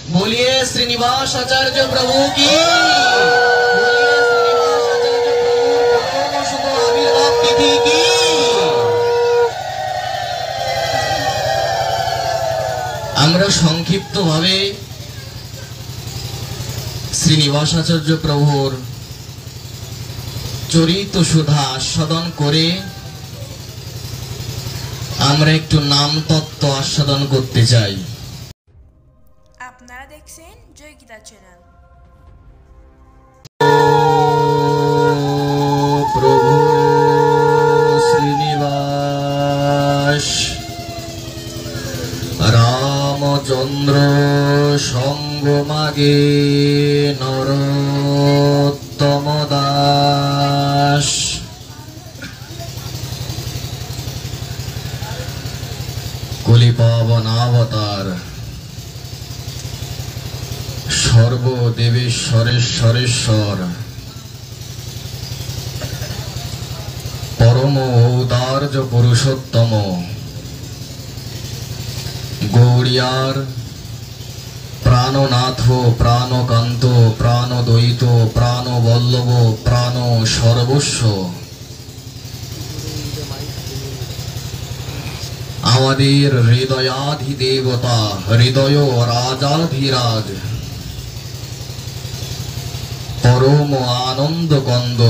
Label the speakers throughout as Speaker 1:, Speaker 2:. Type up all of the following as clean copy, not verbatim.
Speaker 1: बोलिए श्रीनिवास आचार्य प्रभु की। আমরা সংক্ষিপ্ত ভাবে শ্রীনিবাস আচার্য প্রভুর চরিত সুধা আস্বাদন করে আমরা একটু নাম তত্ত্ব আস্বাদন করতে চাই।
Speaker 2: আপনারা দেখছেন জয় গীতা চ্যানেল।
Speaker 1: প্রভু শ্রীনিবাস রামচন্দ্র সঙ্গ মাগে নরোত্তম দাস কলিপাবনাবতার সর্বদেবেশ্বরেশ্বরেশ্বর পরম ঔদার্য পুরুষোত্তম গৌড়িয়ার প্রাণনাথ প্রাণকান্ত প্রাণদ্বৈত প্রাণবল্লভ প্রাণ সর্বস্ব আমাদের হৃদয়াধিদেবতা হৃদয় রাজাধিরাজ পরম আনন্দ কন্দ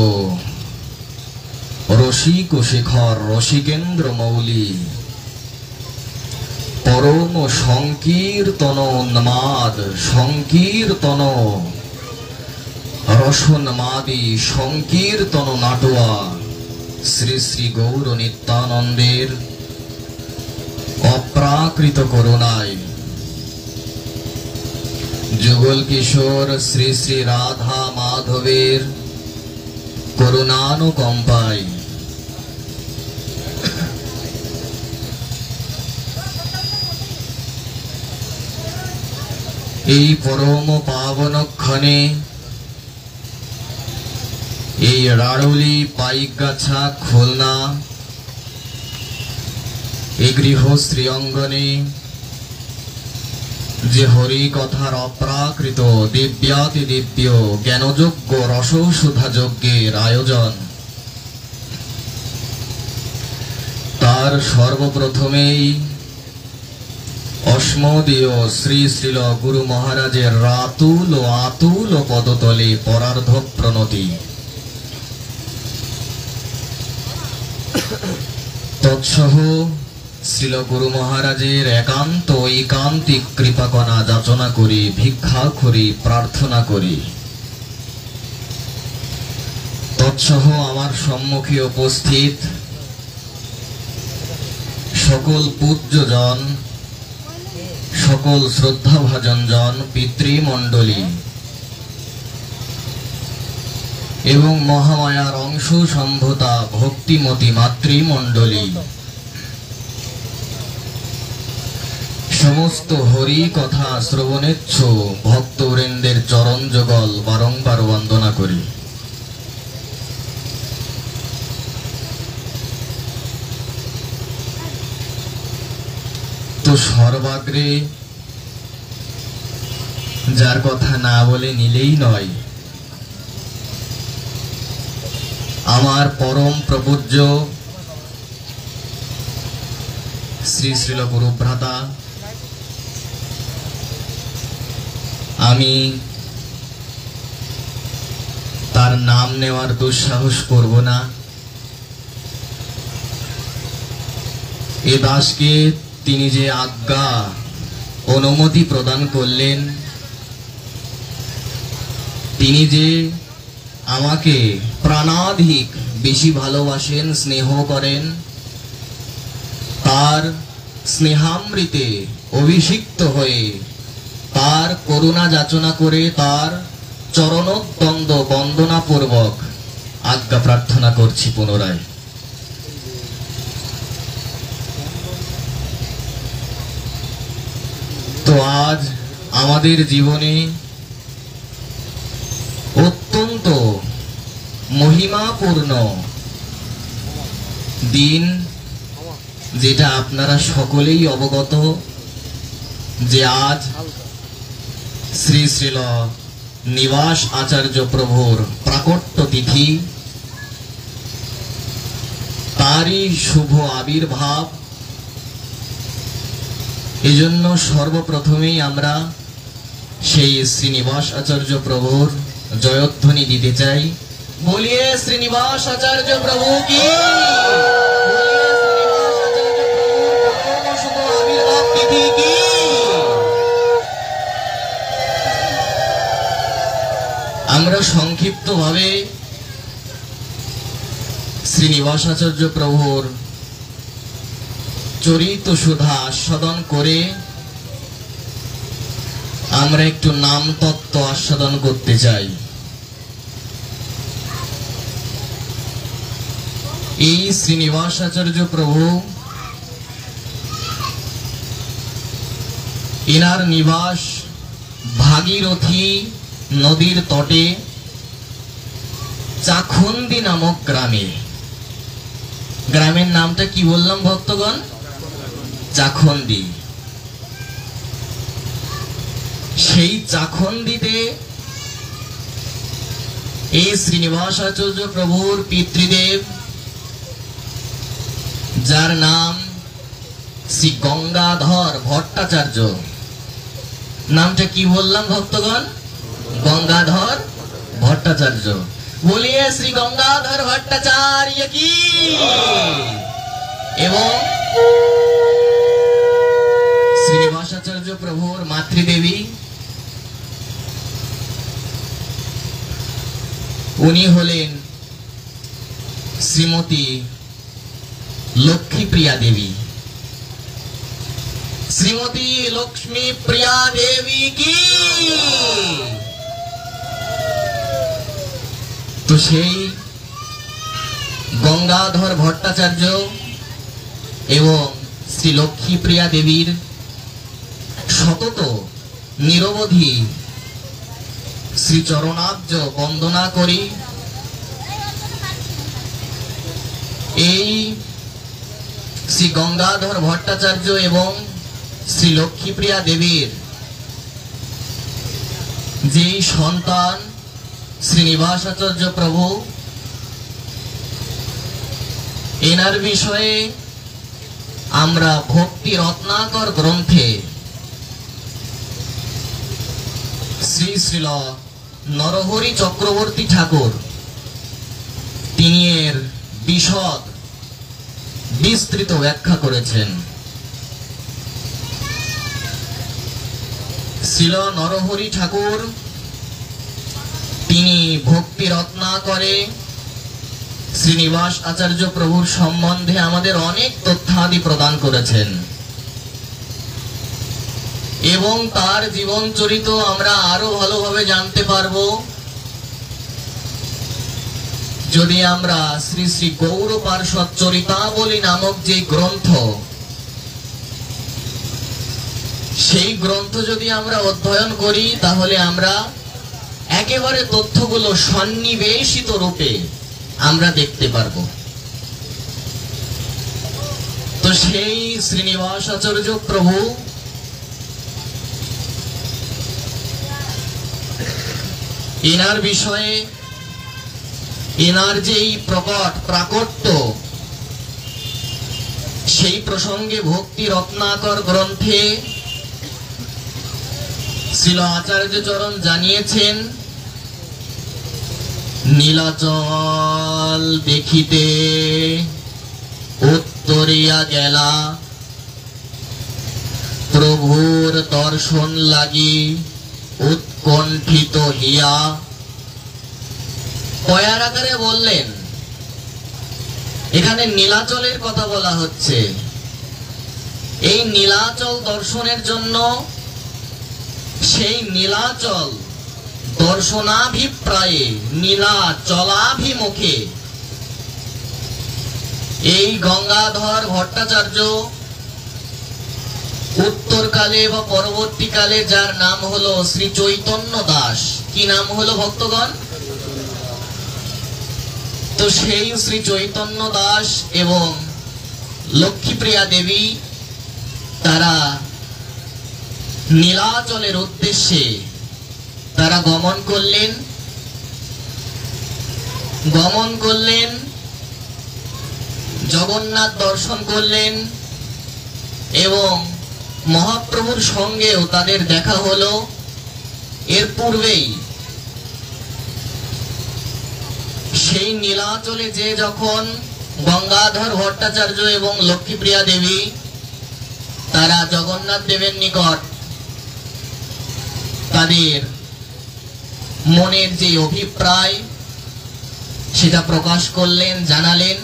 Speaker 1: রসিক শেখর রসিকেন্দ্র মৌলি পরম সংকীর্তন উন্মাদ সংকীর্তন রসন্মাদি সংকীর্তন নাটুয়া শ্রী শ্রী গৌর নিত্যানন্দের অপ্রাকৃত করুণায় যুগল কিশোর শ্রী শ্রী রাধা মাধবের করুণানুকম্পায় এই পরম পাবনক্ষণে এই রাড়ুলি পাইকগাছা খুলনা এই গৃহশ্রী অঙ্গনে যে হরি কথার অপ্রাকৃত দিব্যাতি দিব্য জ্ঞানযোগ্য রসৌষধা যজ্ঞের আয়োজন, তার সর্বপ্রথমেই অস্মদীয় শ্রী শ্রীল গুরু মহারাজের রাতুল ও আতুল পদতলে পরার্ধ প্রণতি। তৎসহ শ্রীল গুরু মহারাজের একান্ত ঐকান্তিক কৃপাকণা যাচনা করি, ভিক্ষা করি, প্রার্থনা করি। তৎসহ আমার সম্মুখে উপস্থিত সকল পূজ্যজন, সকল শ্রদ্ধাভাজন জন, পিতৃমণ্ডলী এবং মহামায়ার অংশ সম্ভূতা ভক্তিমতী মাতৃমণ্ডলী, সমস্ত হরি কথা শ্রবণেচ্ছ ভক্তবৃন্দের চরণ যুগল বারংবার বন্দনা করি। তো সর্বাগ্রে যার কথা না বলে নিলেই নয়, আমার পরম প্রপূজ্য শ্রী শ্রীল গুরুভ্রাতা, আমি তার নাম নেওয়ার দুঃসাহস করব না। এ দাসকে তিনি যে আজ্ঞা অনুমতি প্রদান করলেন, তিনি যে আমাকে প্রাণাধিক বেশি ভালোবাসেন, স্নেহ করেন, তার স্নেহামৃতে অভিষিক্ত হয়ে তার করুণা যাচনা করে তার চরণোদ্বন্দ বন্দনা পূর্বক আজ্ঞা প্রার্থনা করছি পুনরায়। তো আজ আমাদের জীবনে অত্যন্ত মহিমাপূর্ণ দিন, যেটা আপনারা সকলেই অবগত যে আজ শ্রী শ্রীল নিবাস আচার্য প্রভুর প্রাকট্য তিথি, তারই শুভ আবির্ভাব। এজন্য সর্বপ্রথমেই আমরা সেই শ্রীনিবাস আচার্য প্রভুর জয়ধ্বনি দিতে চাই। বলিয়ে শ্রীনিবাস আচার্য প্রভু কি, বলিয়ে শ্রীনিবাস আচার্য প্রভুর শুভ আবির্ভাব তিথি কি। আমরা সংক্ষিপ্তভাবে শ্রীনিবাস আচার্য প্রভুর চরিত সুধা আস্বাদন করে আমরা একটু নাম তত্ত্ব আস্বাদন করতে চাই। এই শ্রীনিবাস আচার্য প্রভু, এনার নিবাস ভাগীরথী নদীর তটে চাখন্দি নামক গ্রামে। গ্রামের নামটা কি বললাম ভক্তগণ? চাখন্দি। সেই চাখন্দিতে এই শ্রীনিবাস আচার্য প্রভুর পিতৃদেব, যার নাম শ্রী গঙ্গাধর ভট্টাচার্য। নামটা কি বললাম ভক্তগণ? গঙ্গাধর ভট্টাচার্য। বলিয়ে শ্রী গঙ্গাধর ভট্টাচার্য কি। এবং শ্রীনিবাস আচার্য প্রভুর মাতৃদেবী, উনি হলেন শ্রীমতী লক্ষ্মীপ্রিয়া দেবী। শ্রীমতী লক্ষ্মী প্রিয়া দেবী কি। তো সেই গঙ্গাধর ভট্টাচার্য এবং শ্রী লক্ষ্মীপ্রিয়া দেবীর সতত নিরবধি শ্রী চরণাব্জ বন্দনা করি। এই শ্রী গঙ্গাধর ভট্টাচার্য এবং শ্রী লক্ষ্মীপ্রিয়া দেবীর যেই সন্তান শ্রীনিবাস আচার্য প্রভু, এনার বিষয়ে আমরা ভক্তি রত্নাকর গ্রন্থে শ্রী শ্রীল নরহরি চক্রবর্তী ঠাকুর তিনি এর বিশদ বিস্তৃত ব্যাখ্যা করেছেন। শ্রীল নরহরি ঠাকুর তিনি ভক্তি রত্নাকরে শ্রীনিবাস আচার্য প্রভুর সম্বন্ধে আমাদের অনেক তথ্যাদি প্রদান করেছেন এবং তার জীবন চরিত আমরা আরো ভালোভাবে জানতে পারব যদি আমরা শ্রী শ্রী গৌর পার্ষদ চরিতাবলী নামক যে গ্রন্থ, সেই গ্রন্থ যদি আমরা অধ্যয়ন করি, তাহলে আমরা একেবারে তথ্যগুলো সন্নিবেশিত রূপে আমরা দেখতে পারব। তো সেই শ্রীনিবাস আচার্য প্রভু এনার বিষয়ে, এনার যেই প্রকট প্রাকট্য, সেই প্রসঙ্গে ভক্তি রত্নাকর গ্রন্থে শ্রীল আচার্য চরণ জানিয়েছেন, নীলাচল দেখিতে উত্তরিয়া গেলা, প্রভুর দর্শন লাগি উৎকণ্ঠিত হিয়া। কয়ার আকারে বললেন, এখানে নীলাচলের কথা বলা হচ্ছে। এই নীলাচল দর্শনের জন্য সেই নীলাচল দর্শনাভিপ্রায়ে নীলাচলাভিমুখে এই গঙ্গাধর ভট্টাচার্য উত্তরকালে বা পরবর্তীকালে যার নাম হলো শ্রী চৈতন্য দাস। কি নাম হলো ভক্তগণ? তো সেই শ্রী চৈতন্য দাস এবং লক্ষ্মীপ্রিয়া দেবী তারা নীলাচলের উদ্দেশ্যে তারা গমন করলেন জগন্নাথ দর্শন করলেন এবং মহাপ্রভুর সঙ্গেও তাদের দেখা হলো। এর পূর্বেই সেই নীলাচলে যে যখন গঙ্গাধর ভট্টাচার্য এবং লক্ষ্মীপ্রিয়া দেবী তারা জগন্নাথ দেবের নিকট তাদের মনের যে অভিপ্রায় সেটা প্রকাশ করলেন, জানালেন।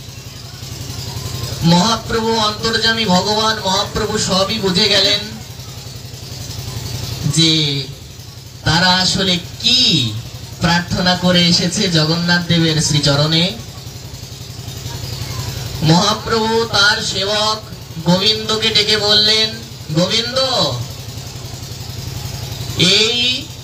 Speaker 1: মহাপ্রভু অন্তর্যামী ভগবান মহাপ্রভু সবই বুঝে গেলেন যে তারা আসলে কি প্রার্থনা করে এসেছে জগন্নাথ দেবের শ্রীচরণে। মহাপ্রভু তার সেবক গোবিন্দকে ডেকে বললেন, গোবিন্দ, এই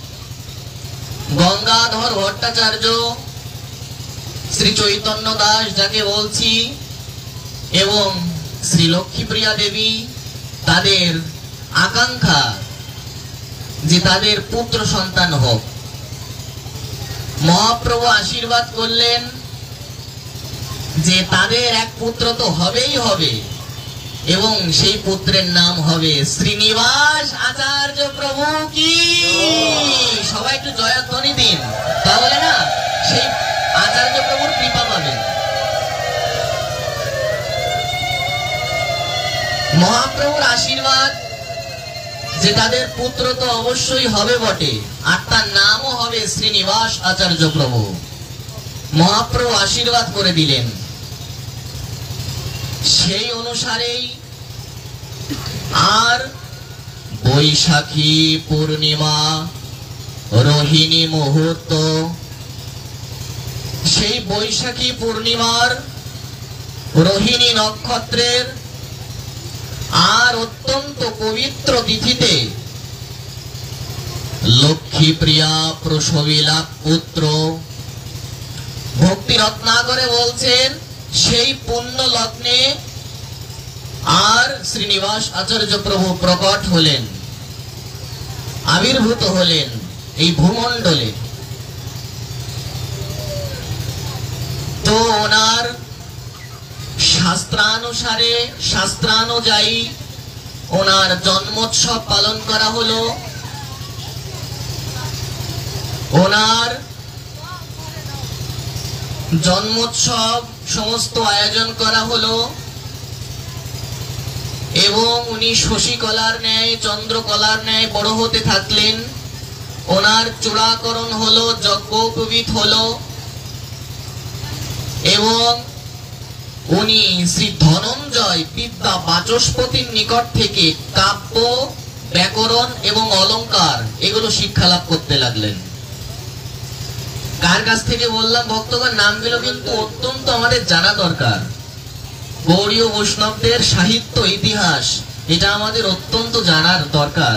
Speaker 1: গঙ্গাধর ভট্টাচার্য, শ্রী চৈতন্য দাস যাকে বলছি, এবং শ্রী লক্ষ্মীপ্রিয়া দেবী, তাদের আকাঙ্ক্ষা যে তাদের পুত্র সন্তান হোক। মহাপ্রভু আশীর্বাদ করলেন যে তাদের এক পুত্র তো হবেই হবে, এবং সেই পুত্রের নাম হবে শ্রীনিবাস আচার্য প্রভু কি। সবাই একটু জয়ধ্বনি দিন, তাহলে না সেই আচার্য প্রভুর কৃপা পাবেন। মহাপ্রভুর আশীর্বাদ যে তাদের পুত্র তো অবশ্যই হবে বটে, আর তার নামও হবে শ্রীনিবাস আচার্য প্রভু। মহাপ্রভু আশীর্বাদ করে দিলেন। সেই অনুসারেই আর বৈশাখী পূর্ণিমা রোহিণী মুহূর্ত, সেই বৈশাখী পূর্ণিমার রোহিণী নক্ষত্রের আর অত্যন্ত পবিত্র তিথিতে লক্ষ্মীপ্রিয়া প্রসবিলা পুত্র। ভক্তি রত্নাকরে বলছেন, সেই পুণ্য লগ্নে আর শ্রীনিবাস আচার্য প্রভু প্রকট হলেন, আবির্ভূত হলেন এই ভূমণ্ডলে। তো ওনার শাস্ত্রানুসারে শাস্ত্রানুযায়ী ওনার জন্মোৎসব পালন করা হলো। ওনার জন্মোৎসব সমস্ত আয়োজন করা হলো এবং উনি শশীকলার ন্যায় চন্দ্রকলার ন্যায় বড় হতে থাকলেন। ওনার চূড়াকরণ হলো, যজ্ঞোপবীত হলো এবং উনি শ্রী ধনঞ্জয় বিদ্যা বাচস্পতির নিকট থেকে কাব্য, ব্যাকরণ এবং অলংকার এগুলো শিক্ষা লাভ করতে লাগলেন। কার কাছ থেকে বললাম ভক্তগণ, নামগুলো কিন্তু অত্যন্ত আমাদের জানা দরকার। গৌড়ীয় বৈষ্ণবদের সাহিত্য ইতিহাস এটা আমাদের অত্যন্ত জানার দরকার।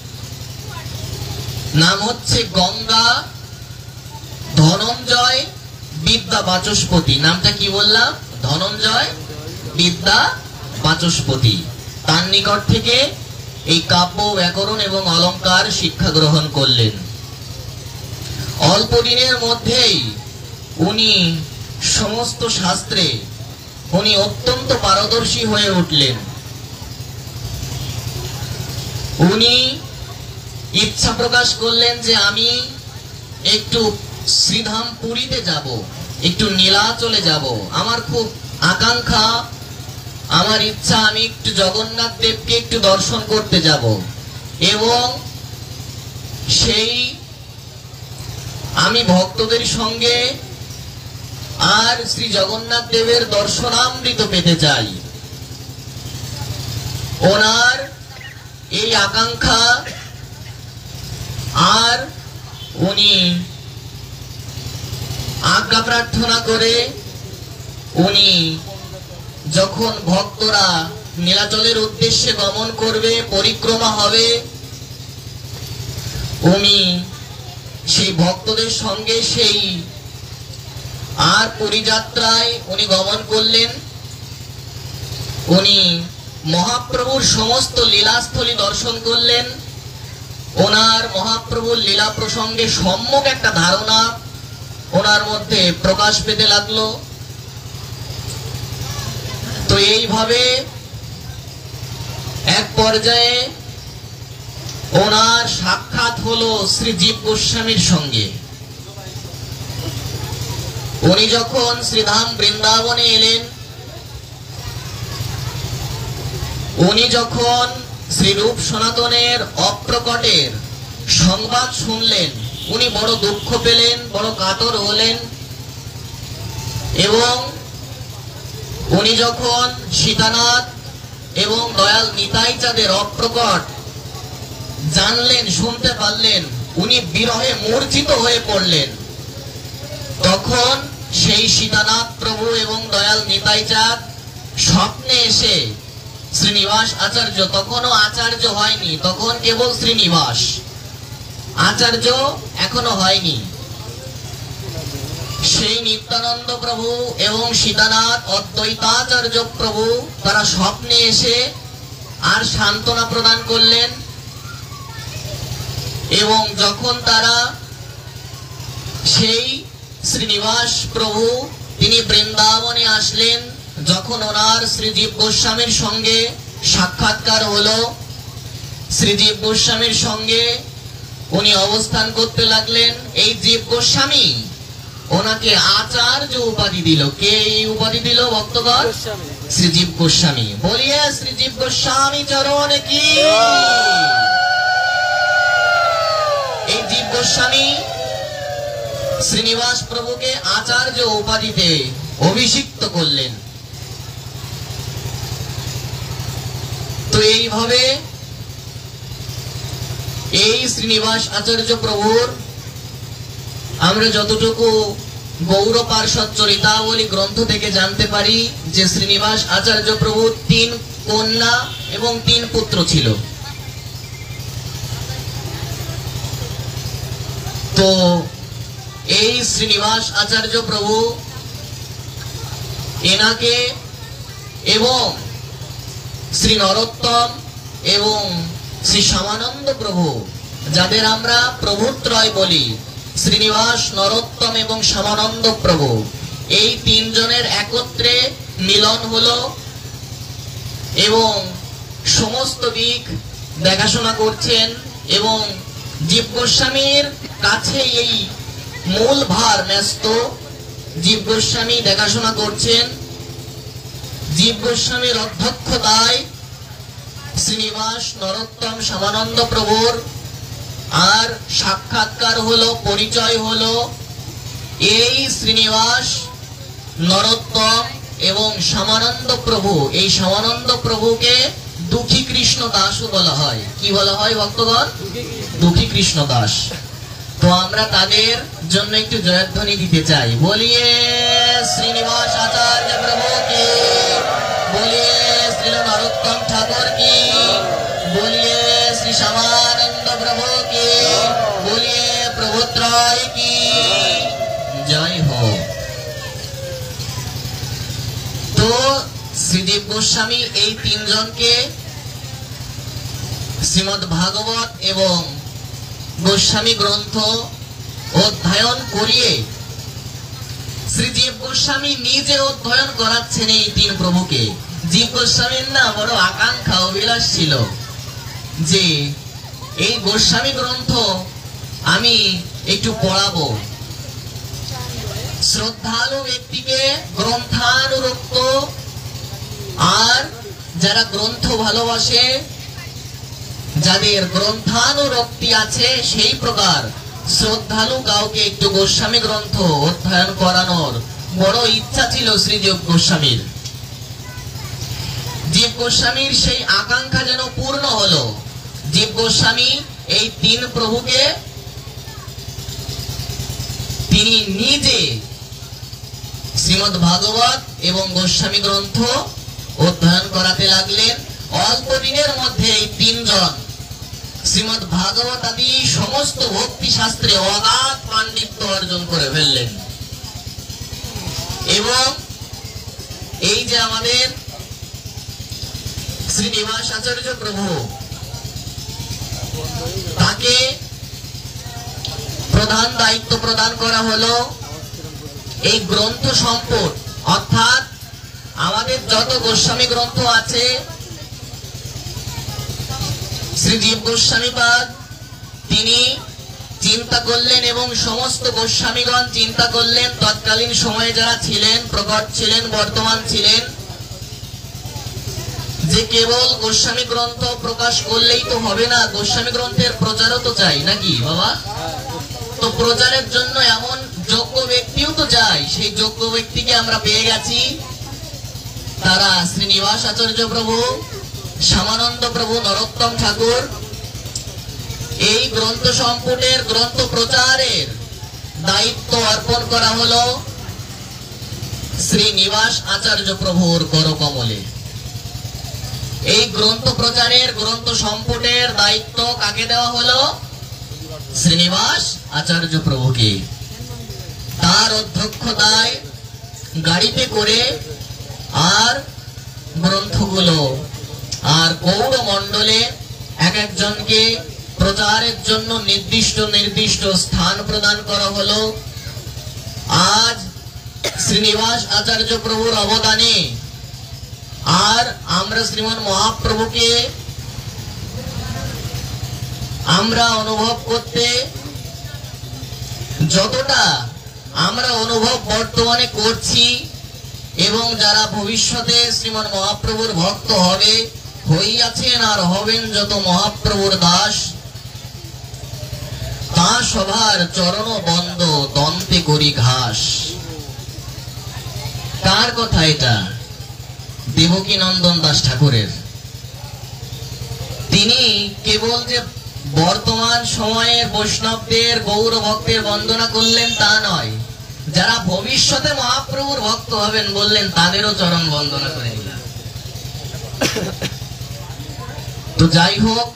Speaker 1: নাম হচ্ছে গঙ্গা ধনঞ্জয় বিদ্যা বাচস্পতি। নামটা কি বললাম? ধনঞ্জয় বিদ্যা বাচস্পতি। তার নিকট থেকে এই কাব্য, ব্যাকরণ এবং অলংকার শিক্ষা গ্রহণ করলেন। অল্প দিনের মধ্যেই উনি সমস্ত শাস্ত্রে উনি অত্যন্ত পারদর্শী হয়ে উঠলেন। উনি ইচ্ছা প্রকাশ করলেন যে আমি একটু শ্রীধাম পুরীতে যাব, একটু নীলাচলে যাব। আমার খুব আকাঙ্ক্ষা, আমার ইচ্ছা, আমি একটু জগন্নাথ দেবকে একটু দর্শন করতে যাব এবং সেই আমি ভক্তদের সঙ্গে আর শ্রী জগন্নাথ দেবের দর্শনামৃত পেতে চাই। ওনার এই আকাঙ্ক্ষা, আর উনি আজ্ঞা প্রার্থনা করে উনি যখন ভক্তরা নীলাচলের উদ্দেশ্যে গমন করবে, পরিক্রমা হবে, উনি সেই ভক্তদের সঙ্গে সেই আর পরিযাত্রায় উনি গমন করলেন। উনি মহাপ্রভুর সমস্ত লীলাস্থলী দর্শন করলেন ওনার মহাপ্রভুর লীলা প্রসঙ্গে সম্যক একটা ধারণা ওনার মধ্যে প্রকাশ পেতে লাগলো। তো এইভাবে এক পর্যায়ে ওনার সাক্ষাৎ হলো শ্রী জীব গোস্বামীর সঙ্গে। উনি যখন শ্রীধাম বৃন্দাবনে এলেন, উনি যখন শ্রীরূপ সনাতনের অপ্রকটের সংবাদ শুনলেন, উনি বড় দুঃখ পেলেন, বড় কাতর হলেন। এবং উনি যখন সীতানাথ এবং দয়াল নিতাই চাঁদের অপ্রকট জানলেন, শুনতে পারলেন, উনি বিরহে মূর্ছিত হয়ে পড়লেন। তখন সেই সীতানাথ প্রভু এবং দয়াল নিতাই চাঁদ স্বপ্নে এসে শ্রীনিবাস আচার্য, তখনও আচার্য হয়নি, তখন কেবল শ্রীনিবাস, আচার্য এখনো হয়নি, সেই নিত্যানন্দ প্রভু এবং সীতানাথ অদ্বৈতাচার্য প্রভু তারা স্বপ্নে এসে আর সান্ত্বনা প্রদান করলেন। এবং যখন তারা সেই শ্রীনিবাস প্রভু তিনি বৃন্দাবনে আসলেন, যখন ওনার শ্রীজীব গোস্বামীর সঙ্গে সাক্ষাৎকার হলো, শ্রীজীব গোস্বামীর সঙ্গে উনি অবস্থান করতে লাগলেন। এই জীব গোস্বামী ওনাকে আচার্য উপাধি দিল। কে এই উপাধি দিল ভক্তগণ? শ্রীজীব গোস্বামী। বলিয়ে শ্রীজীব গোস্বামী চরণ কি। এই জীব গোস্বামী শ্রীনিবাস প্রভুকে আচার্য উপাধিতে অভিষিক্ত করলেন। তো এইভাবে এই শ্রীনিবাস আচার্য প্রভুর আমরা যতটুকু গৌর পার্ষদ চরিতাবলী গ্রন্থ থেকে জানতে পারি যে শ্রীনিবাস আচার্য প্রভুর 3 কন্যা এবং 3 পুত্র ছিল। তো এই শ্রীনিবাস আচার্য প্রভু এনাকে এবং শ্রী নরোত্তম এবং শ্রী শ্যামানন্দ প্রভু, যাদের আমরা প্রভুত্রয় বলি, শ্রীনিবাস, নরোত্তম এবং শ্যামানন্দ প্রভু, এই 3 জনের একত্রে মিলন হলো এবং সমস্ত দিক দেখাশোনা করছেন। এবং জীব গোস্বামীর কাছে এই মূল ভার ন্যস্ত, জীব গোস্বামী দেখাশোনা করছেন। জীব গোস্বামীর অধ্যক্ষতায় শ্রীনিবাস, নরোত্তম, শ্যামানন্দ প্রভুর আর সাক্ষাৎকার হলো, পরিচয় হলো। এই শ্রীনিবাস, নরোত্তম এবং শ্যামানন্দ প্রভু, এই শ্যামানন্দ প্রভুকে দুঃখী কৃষ্ণ দাসও বলা হয়। কি বলা হয় ভক্তগণ? দুঃখী কৃষ্ণ দাস। তো আমরা তাদের জন্য একটু জয়ধ্বনি দিতে চাই। বলিয়ে শ্রীনিবাস আচার্য প্রভু কি, বলিয়ে শ্রী নরোত্তম ঠাকুর কি, বলিয়ে শ্রী শ্যামানন্দ প্রভু কি, বলিয়ে প্রভুত্রয় কি জয় হোক। তো শ্রীজীব গোস্বামী এই 3 জনকে শ্রীমদ্ ভাগবত এবং গোস্বামী গ্রন্থ অধ্যয়ন করিয়ে শ্রীজীব গোস্বামী নিজে অধ্যয়ন করাচ্ছেন এই 3 প্রভুকে। জীব গোস্বামীর না বড় আকাঙ্ক্ষা, অভিলাষ ছিল যে এই গোস্বামী গ্রন্থ আমি একটু পড়াবো। শ্রদ্ধালু ব্যক্তিকে গ্রন্থানুরক্ত, আর যারা গ্রন্থ ভালোবাসে, যাদের গ্রন্থানুরক্তি আছে, সেই প্রকার শ্রদ্ধালু কাউকে একটু গোস্বামী গ্রন্থ অধ্যয়ন করানোর বড় ইচ্ছা ছিল শ্রীজীব গোস্বামীর। জীব গোস্বামীর সেই আকাঙ্ক্ষা যেন পূর্ণ হলো। জীব গোস্বামী এই 3 প্রভুকে তিনি নিজে শ্রীমদ্ ভাগবত এবং গোস্বামী গ্রন্থ অধ্যয়ন করাতে লাগলেন। অল্প দিনের মধ্যে এই 3 জন শ্রীমদ্ ভাগবত আদি সমস্ত ভক্তি শাস্ত্রে অগাধ পাণ্ডিত্য অর্জন করে ফেললেন। এবং এই যে আমাদের শ্রীনিবাস আচার্য প্রভু, তাকে প্রধান দায়িত্ব প্রদান করা হলো এই গ্রন্থ সম্পদ, অর্থাৎ আমাদের যত গোস্বামী গ্রন্থ আছে, শ্রীজীব গোস্বামীপাদ তিনি চিন্তা করলেন এবং সমস্ত গোস্বামীগণ চিন্তা করলেন, তৎকালীন সময়ে যারা ছিলেন, প্রকট ছিলেন, বর্তমান ছিলেন, যে কেবল গোস্বামী গ্রন্থ প্রকাশ করলেই তো হবে না, গোস্বামী গ্রন্থের প্রচারও তো চাই নাকি বাবা? তো প্রচারের জন্য এমন যোগ্য ব্যক্তিও তো চাই। সেই যোগ্য ব্যক্তিকে আমরা পেয়ে গেছি, তারা শ্রীনিবাস আচার্য প্রভু, শ্যামানন্দ প্রভু, নরোত্তম ঠাকুর। এই গ্রন্থ সম্পুটের গ্রন্থ প্রচারের দায়িত্ব অর্পণ করা হলো শ্রীনিবাস আচার্য প্রভুর করকমলে। এই গ্রন্থ প্রচারের গ্রন্থ সম্পুটের দায়িত্ব কাকে দেওয়া হলো? শ্রীনিবাস আচার্য প্রভুকে। তার অধ্যক্ষতায় গাড়িতে করে আর গ্রন্থগুলো আর গৌড় মণ্ডলে এক একজনকে প্রচারের জন্য নির্দিষ্ট নির্দিষ্ট স্থান প্রদান করা হলো। আজ শ্রীনিবাস আচার্য প্রভুর অবদানে আর আমরা শ্রীমন মহাপ্রভুকে আমরা অনুভব করতে, যতটা আমরা অনুভব বর্তমানে করছি এবং যারা ভবিষ্যতে শ্রীমন মহাপ্রভুর ভক্ত হবে, হইয়াছেন আর হবেন যত মহাপ্রভুর দাস, তা সবার চরণ বন্ধ দন্তে করি ঘাস। কার কথা এটা? দেবকী নন্দন দাস ঠাকুরের। তিনি কেবল যে বর্তমান সময়ের বৈষ্ণবদের গৌর ভক্তের বন্দনা করলেন তা নয়, যারা ভবিষ্যতে মহাপ্রভুর ভক্ত হবেন বললেন তাদেরও চরণ বন্দনা করে দিলেন। তো যাই হোক,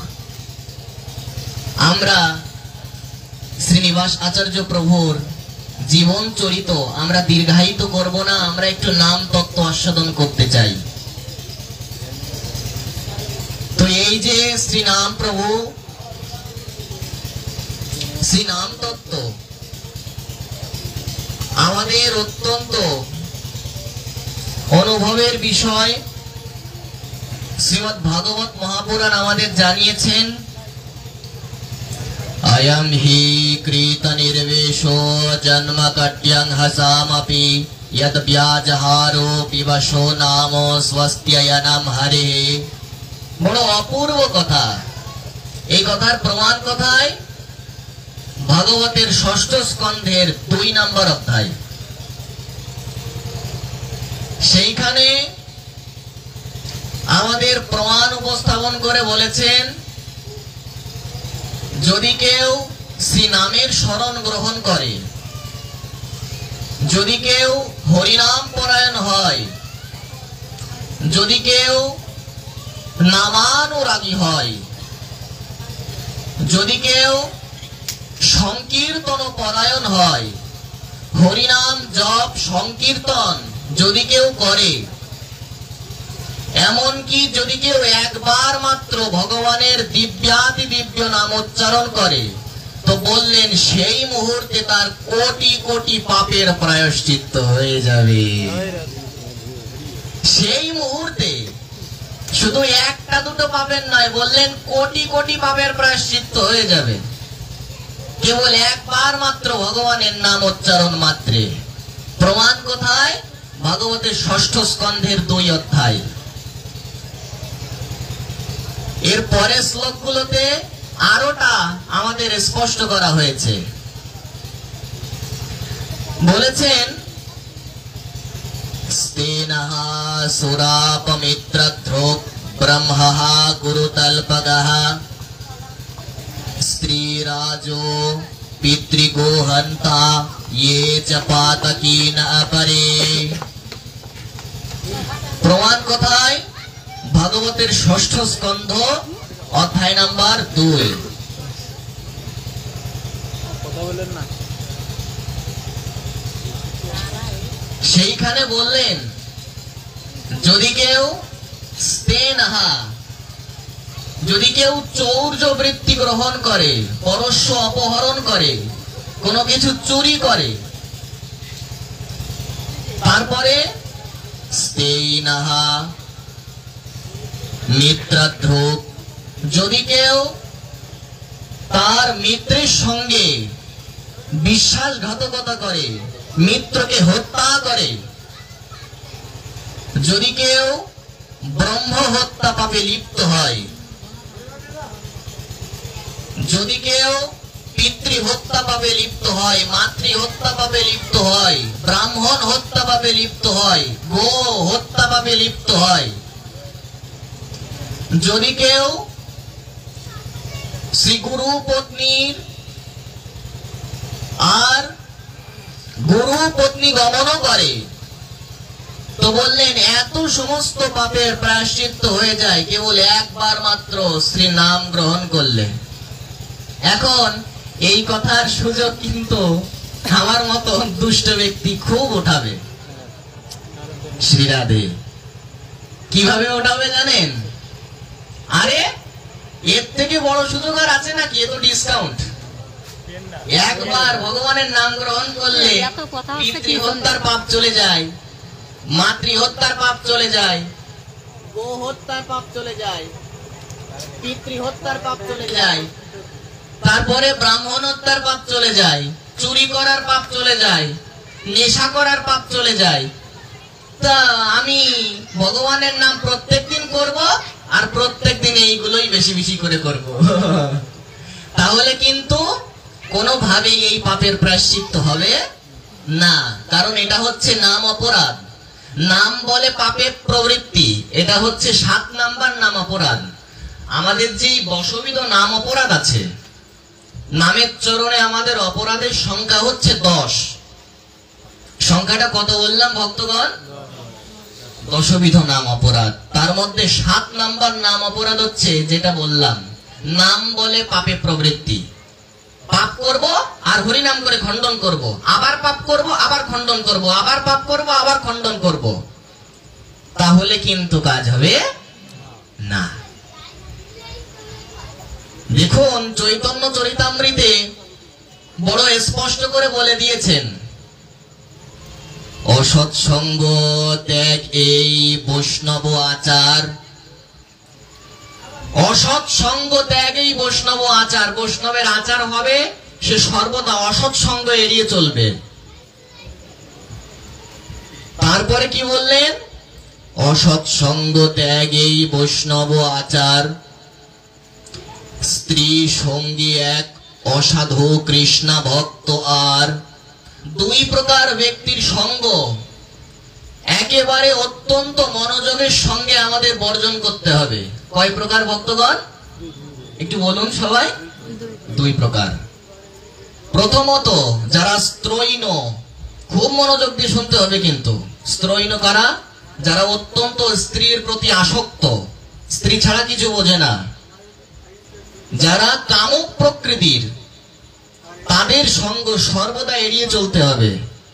Speaker 1: আমরা শ্রীনিবাস আচার্য প্রভুর জীবন চরিত আমরা দীর্ঘায়িত করব না, আমরা একটু নাম তত্ত্ব আস্বাদন করতে চাই। তো এই যে শ্রীনাম প্রভু, শ্রীনাম তত্ত্ব আমাদের অত্যন্ত অনুভবের বিষয়। শ্রীমদ্ ভাগবত মহাপুরাণ আমাদের জানিয়েছেন, अयम हि कृत निर्वेशो जन्म कट्यं हसामपि यद व्याजहारो पिबशो नाम स्वस्त्ययनम हरे। বড় অপূর্ব কথা। এই কথার প্রমাণ কোথায়? ভাগবতের ষষ্ঠ স্কন্ধের 2 নম্বর অধ্যায়। সেইখানে আমাদের প্রমাণ উপস্থাপন করে বলেছেন, যদি কেউ শ্রী নামের শরণ গ্রহণ করে, যদি কেউ হরিনাম পরায়ণ হয়, যদি কেউ নামানুরাগী হয়, যদি কেউ সংকীর্তন পরায়ণ হয়, হরিনাম জপ সংকীর্তন যদি কেউ করে, এমনকি যদি কেউ একবার মাত্র ভগবানের দিব্যাতি দিব্য নাম উচ্চারণ করে, তো বললেন সেই মুহূর্তে তার কোটি কোটি পাপের প্রায়শ্চিত্ত হয়ে যাবে। সেই মুহূর্তে শুধু একটা দুটো পাপের নয়, বললেন কোটি কোটি পাপের প্রায়শ্চিত্ত হয়ে যাবে কেবল একবার মাত্র ভগবানের নাম উচ্চারণ মাত্রে। প্রমাণ কোথায়? ভাগবতের ষষ্ঠ স্কন্ধের 2 অধ্যায়। এর পরের শ্লোকগুলোতে আরোটা আমাদের স্পষ্ট করা হয়েছে। বলেছেন, স্তেনঃ সুরাপমিত্রধ্রুব ব্রহ্মঃ গুরুতল্পগঃ স্ত্রীরাজো পিতৃগোহন্তা ये च পাতকীন অপরে। প্রমাণ কোথায়? ভাগবতের ষষ্ঠ স্কন্ধ অধ্যায় নাম্বার 2। সেইখানে বললেন, যদি কেউ স্তেনহা, যদি কেউ চৌর্য বৃত্তি গ্রহণ করে, পরস্য অপহরণ করে, কোনো কিছু চুরি করে, তারপরে স্তেইনাহা মিত্রাধ্রুব, যদি কেউ তার মিত্রের সঙ্গে বিশ্বাসঘাতকতা করে, মিত্রকে হত্যা করে, যদি কেউ ব্রহ্ম হত্যা পাপে লিপ্ত হয়, যদি কেউ পিতৃ হত্যা পাপে লিপ্ত হয়, মাতৃ হত্যা পাপে লিপ্ত হয়, ব্রাহ্মণ হত্যা পাপে লিপ্ত হয়, গো হত্যা পাপে লিপ্ত হয়, যদি কেউ শ্রী গুরু পত্নীর আর গুরু পত্নী গমনও করে, তো বললেন এত সমস্ত পাপের প্রায়শ্চিত্ত হয়ে যায় কেবল একবার মাত্র শ্রী নাম গ্রহণ করলে। এখন এই কথার সুযোগ কিন্তু আমার মতো দুষ্ট ব্যক্তি খুব উঠাবে। শ্রী রাধে কিভাবে উঠাবে জানেন? আরে এর থেকে বড় সুযোগ আর আছে নাকি? এ তো ডিসকাউন্ট। একবার ভগবানের নাম গ্রহণ করলে পিতৃ হত্যার পাপ চলে যায়, মাতৃ হত্যার পাপ চলে যায়, গো হত্যার পাপ চলে যায়, পিতৃ হত্যার পাপ চলে যায়, তারপরে ব্রাহ্মণ হত্যার পাপ চলে যায়, চুরি করার পাপ চলে যায়, নেশা করার পাপ চলে যায়। তা আমি ভগবানের নাম প্রত্যেকদিন করব, আর প্রত্যেকদিন এইগুলোই বেশি বেশি করে করব। তাহলে কিন্তু কোনোভাবেই এই পাপের প্রায়শ্চিত্ত হবে না, কারণ এটা হচ্ছে নাম অপরাধ। নাম বলে পাপের প্রবৃত্তি, এটা হচ্ছে 7 নাম্বার নাম অপরাধ। আমাদের যেই দশবিধ নাম অপরাধ আছে, নামের চরণে আমাদের অপরাধের সংখ্যা হচ্ছে 10। সংখ্যাটা কত বললাম ভক্তগণ? 10বিধ নাম অপরাধ। তার মধ্যে 7 নাম্বার নাম অপরাধ হচ্ছে যেটা বললাম, নাম বলে পাপে প্রবৃত্তি। পাপ করব আর হরি নাম করে খণ্ডন করব, আবার পাপ করব আবার খণ্ডন করব, আবার পাপ করব আবার খণ্ডন করব, তাহলে কিন্তু কাজ হবে না। দেখুন চৈতন্য চরিতামৃতে বড় স্পষ্ট করে বলে দিয়েছেন, অসৎসঙ্গ ত্যাগ এই বৈষ্ণব আচার। অসৎসঙ্গ ত্যাগ এই বৈষ্ণব আচার। বৈষ্ণবের আচার হবে সে সর্বদা অসৎসঙ্গ এড়িয়ে চলবে। তারপরে কি বললেন? অসৎসঙ্গ ত্যাগ এই বৈষ্ণব আচার। স্ত্রী সঙ্গী এক অসাধু কৃষ্ণা ভক্ত আর। 2 প্রকার ব্যক্তির সঙ্গ একেবারে অত্যন্ত মনোযোগের সঙ্গে আমাদের বর্জন করতে হবে। কয় প্রকার ভক্তগণ? একটু বলুন সবাই। 2 প্রকার। প্রথমত যারা স্ত্রৈণ, খুব মনোযোগ দিয়ে শুনতে হবে কিন্তু। স্ত্রৈণ কারা? যারা অত্যন্ত স্ত্রীর প্রতি আসক্ত, স্ত্রী ছাড়া কিছু বোঝে না, যারা কামুক প্রকৃতির, তাদের সঙ্গ সর্বদা এড়িয়ে চলতে হবে।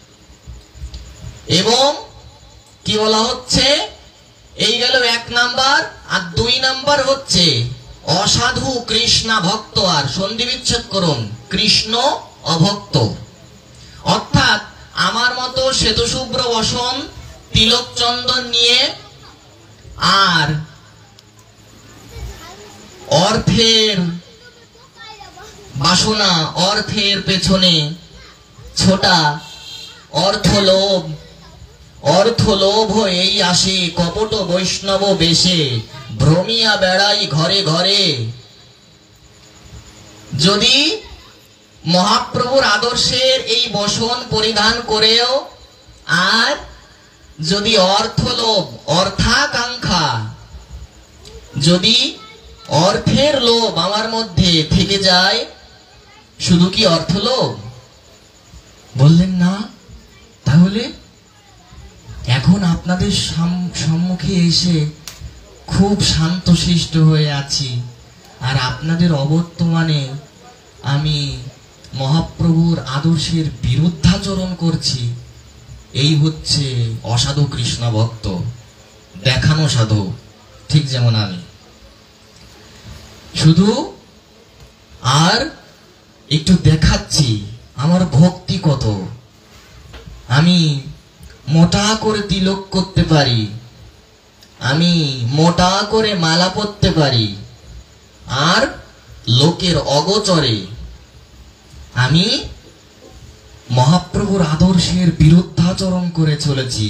Speaker 1: এবং কি বলা হচ্ছে? এই গেল 1 নাম্বার। আর 2 নাম্বার হচ্ছে অসাধু কৃষ্ণা ভক্ত আর। সন্ধি বিচ্ছেদ করুন, কৃষ্ণ অভক্ত। অর্থাৎ আমার মতো শ্বেতশুভ্র বসন, তিলক চন্দন নিয়ে আর অর্থের বাসনা, অর্থের পেছনে ছোটা, অর্থলোভ, অর্থলোভ এই আসে কপট বৈষ্ণব বেশে, ভ্রমিয়া বেড়াই ঘরে ঘরে। যদি মহাপ্রভুর আদর্শের এই বসন পরিধান করেও আর যদি অর্থলোভ, অর্থাকাঙ্ক্ষা, যদি অর্থের লোভ আমার মধ্যে থেকে যায়, শুধু কি অর্থলোভ? বললেন না। তাহলে এখন আপনাদের সম্মুখে এসে খুব শান্তশিষ্ট হয়ে আছি, আর আপনাদের অবর্তমানে আমি মহাপ্রভুর আদর্শের বিরুদ্ধাচরণ করছি। এই হচ্ছে অসাধু কৃষ্ণ ভক্ত, দেখানো সাধু, ঠিক যেমন আমি। শুধু আর একটু দেখাচ্ছি আমার ভক্তি কত। আমি মোটা করে তিলক করতে পারি, আমি মোটা করে মালা পরতে পারি, আর লোকের অগোচরে আমি মহাপ্রভুর আদর্শের বিরুদ্ধাচরণ করে চলেছি।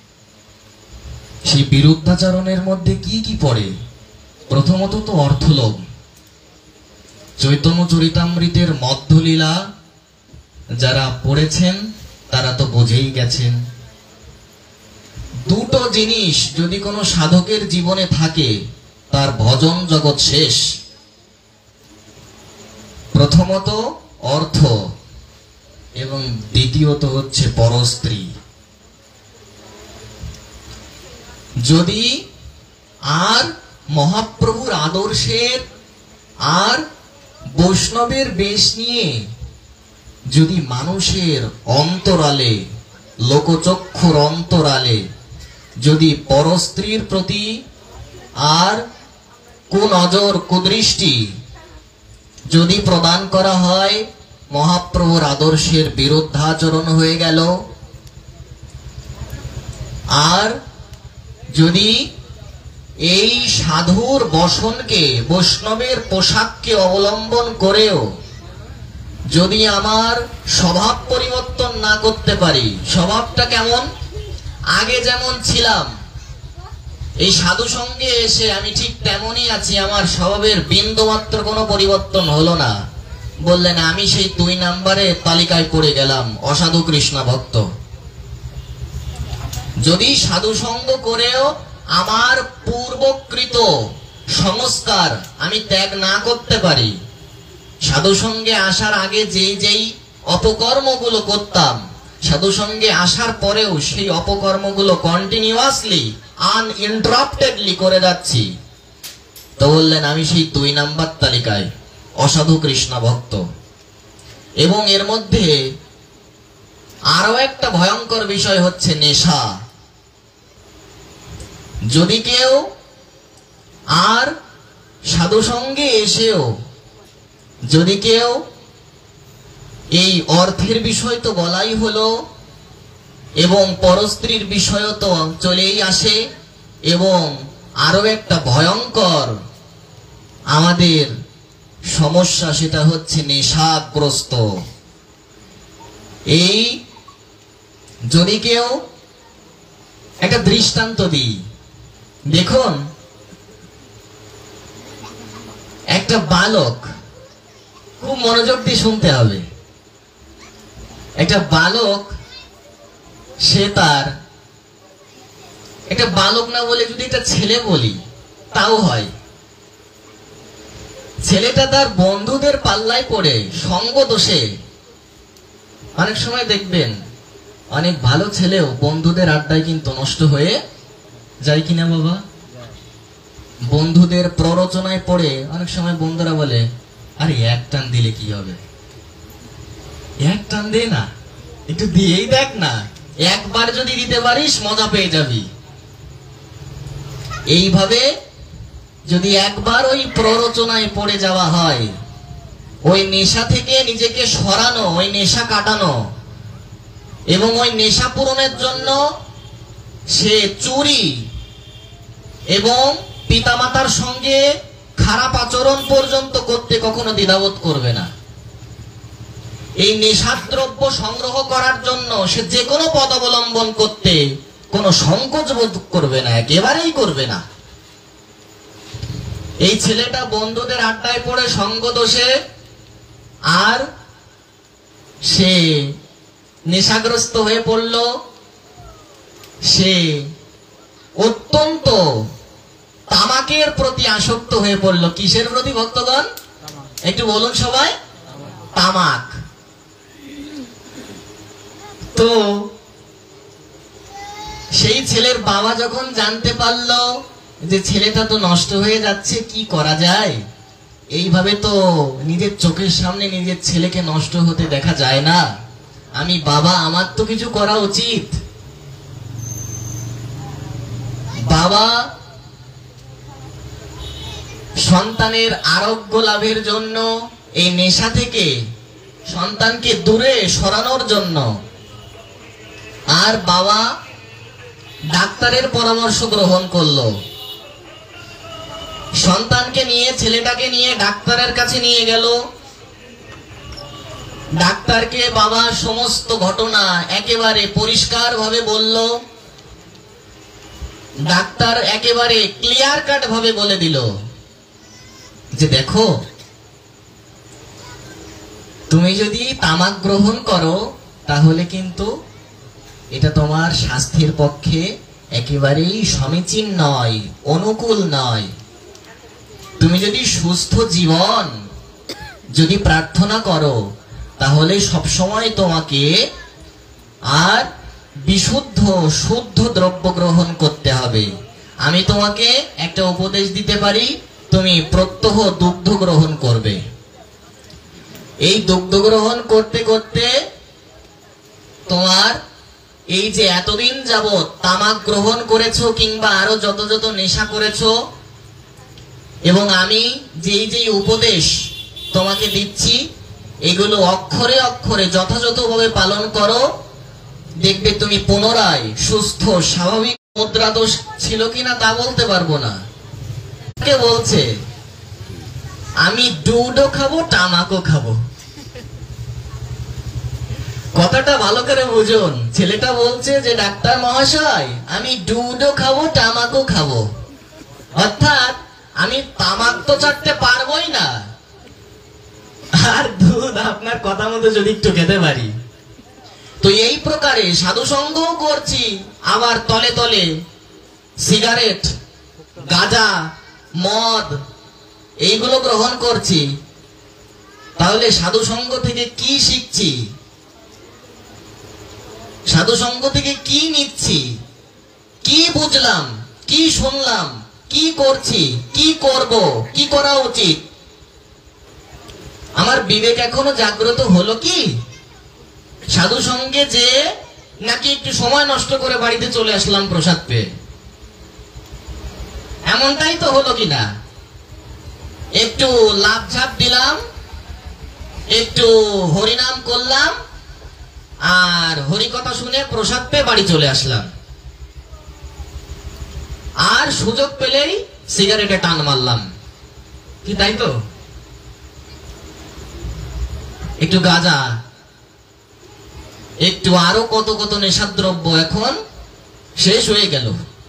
Speaker 1: সেই বিরুদ্ধাচরণের মধ্যে কি কি পড়ে? প্রথমত তো অর্থলোভ। চৈতন্য চরিতামৃতের মধ্যলীলা যারা পড়েছেন তারা তো বুঝেই গেছেন। দুটো জিনিস যদি কোনো সাধকের জীবনে থাকে, তার ভজন জগৎ শেষ। প্রথমত অর্থ, এবং দ্বিতীয়ত হচ্ছে পরস্ত্রী। যদি আর মহাপ্রভুর আদর্শের আর বৈষ্ণবের বেশ নিয়ে যদি মানুষের অন্তরালে, লোকচক্ষুর অন্তরালে যদি পরস্ত্রীর প্রতি আর কুনজর, কুদৃষ্টি যদি প্রদান করা হয়, মহাপ্রভুর আদর্শের বিরুদ্ধাচরণ হয়ে গেল। আর যদি এই সাধুর বসনকে, বৈষ্ণবের পোশাককে অবলম্বন করেও যদি আমার স্বভাব পরিবর্তন না করতে পারি, স্বভাবটা কেমন? আগে যেমন ছিলাম, এই সাধু সঙ্গে এসে আমি ঠিক তেমনই আছি, আমার স্বভাবের বিন্দুমাত্র কোনো পরিবর্তন হলো না, বললেন আমি সেই 2 নম্বরে তালিকায় পড়ে গেলাম, অসাধু কৃষ্ণ ভক্ত। যদি সাধু সঙ্গ করেও আমার পূর্বকৃত সংস্কার আমি ত্যাগ না করতে পারি, সাধু সঙ্গে আসার আগে যেই অপকর্মগুলো করতাম, সাধু সঙ্গে আসার পরেও সেই অপকর্মগুলো কন্টিনিউয়াসলি আনইন্টারাপ্টেডলি করে যাচ্ছি, তো বললেন আমি সেই 2 নাম্বার তালিকায়, অসাধু কৃষ্ণ ভক্ত। এবং এর মধ্যে আরো একটা ভয়ঙ্কর বিষয় হচ্ছে নেশা। যদি কেউ আর সাধু সঙ্গে এসেও যদি কেউ এই অর্থের বিষয় তো বলাই হলো, এবং পরস্ত্রীর বিষয় তো চলেই আসে, এবং আরো একটা ভয়ঙ্কর আমাদের সমস্যা, সেটা হচ্ছে নেশাগ্রস্ত। এই যদি কেউ, একটা দৃষ্টান্ত দিই, দেখুন একটা বালক, খুব মনোযোগ দিয়ে শুনতে হবে, একটা বালক, সে তার, একটা বালক না বলে যদি একটা ছেলে বলি তাও হয়, ছেলেটা তার বন্ধুদের পাল্লায় পড়ে সঙ্গ দোষে, অনেক সময় দেখবেন অনেক ভালো ছেলেও বন্ধুদের আড্ডায় কিন্তু নষ্ট হয়ে যায় কিনা বাবা? বন্ধুদের প্ররোচনায় পড়ে অনেক সময় বন্ধুরা বলে, আরে এক টান দিলে কি হবে, এক টান দে না, একটু দিয়েই দেখ না, একবার যদি দিতে পারিস মজা পেয়ে যাবি। এইভাবে যদি একবার ওই প্ররোচনায় পড়ে যাওয়া হয়, ওই নেশা থেকে নিজেকে সরানো, ওই নেশা কাটানো, এবং ওই নেশা পূরণের জন্য সে চুরি এবং পিতামাতার সঙ্গে খারাপ আচরণ পর্যন্ত করতে কখনো দ্বিধাবোধ করবে না। এই নেশাদ্রব্য সংগ্রহ করার জন্য সে যে কোনো পথ অবলম্বন করতে কোনো সংকোচ বোধ করবে না, একেবারেই করবে না। এই ছেলেটা বন্ধুদের আড্ডায় পড়ে সঙ্গ দোষে আর সে নেশাগ্রস্ত হয়ে পড়ল, সে অত্যন্ত তামাকের প্রতি আসক্ত হয়ে পড়ল। কিসের প্রতি ভক্তগণ? একটু বলুন সবাই। তামাক। তো সেই ছেলের বাবা যখন জানতে পারল যে ছেলেটা তো নষ্ট হয়ে যাচ্ছে, কি করা যায়, এইভাবে তো নিজের চোখের সামনে নিজের ছেলেকে নষ্ট হতে দেখা যায় না, আমি বাবা, আমার তো কিছু করা উচিত। বাবা সন্তানের আরোগ্য লাভের জন্য, এই নেশা থেকে সন্তানকে দূরে সরানোর জন্য। আর বাবা ডাক্তারের পরামর্শ গ্রহণ করলো, সন্তানকে নিয়ে, ছেলেটাকে নিয়ে ডাক্তারের কাছে নিয়ে গেল। ডাক্তারকে বাবা সমস্ত ঘটনা একেবারে পরিষ্কার ভাবে বলল। ডাক্তার একেবারে ক্লিয়ার কাট ভাবে বলে দিল যে দেখো, তুমি যদি তামাক গ্রহণ করো তাহলে কিন্তু এটা তোমার স্বাস্থ্যের পক্ষে একেবারেই সমীচীন নয়, অনুকূল নয়। তুমি যদি সুস্থ জীবন যদি প্রার্থনা করো তাহলে সবসময় তোমাকে আর বিশুদ্ধ শুদ্ধ দ্রব্য গ্রহণ করতে হবে। আমি তোমাকে একটা উপদেশ দিতে পারি, তুমি প্রত্যহ দুগ্ধ গ্রহণ করবে। এই দুগ্ধ গ্রহণ করতে করতে তোমার এই যে এতদিন যাবৎ তামাক গ্রহণ করেছো কিংবা আরো যত যত নেশা করেছো, এবং আমি যেই যেই উপদেশ তোমাকে দিচ্ছি এগুলো অক্ষরে অক্ষরে যথাযথভাবে পালন করো, দেখবে তুমি পুনরায় সুস্থ স্বাভাবিক। মুদ্রা দোষ ছিল কিনা তা বলতে পারবো না। কে বলছে আমি দুধও খাবো তামাকও খাবো? কথাটা ভালো করে বুঝুন। ছেলেটা বলছে যে ডাক্তার মহাশয় আমি দুধও খাবো তামাকও খাবো, অর্থাৎ আমি তামাক তো চাটতে পারবোই না, আর দুধ আপনার কথা মতো যদি একটু খেতে পারি। তো এই প্রকারে সাধু সঙ্গও করছি, আবার তলে তলে সিগারেট, গাঁজা, মদ এইগুলো গ্রহণ করছি। তাহলে সাধু সঙ্গ থেকে কি শিখছি? সাধু সঙ্গ থেকে কি নিচ্ছি? কি বুঝলাম? কি শুনলাম? কি করছি? কি করব? কি করা উচিত? আমার বিবেক এখনো জাগ্রত হলো কি? সাধু সঙ্গে যে নাকি একটু সময় নষ্ট করে বাড়িতে চলে আসলাম প্রসাদ পেয়ে, এমনটাই তো হলো কিনা? একটু লাভ ঝাপ দিলাম, একটু হরিনাম করলাম, আর হরি কথা শুনে প্রসাদ পেয়ে বাড়ি চলে আসলাম, আর সুযোগ পেলেই সিগারেটে টান মারলাম, কি তাই তো? একটু গাঁজা, একটু আরো কত কত নেশাদ্রব্য এখন শেষ হয়ে গেল।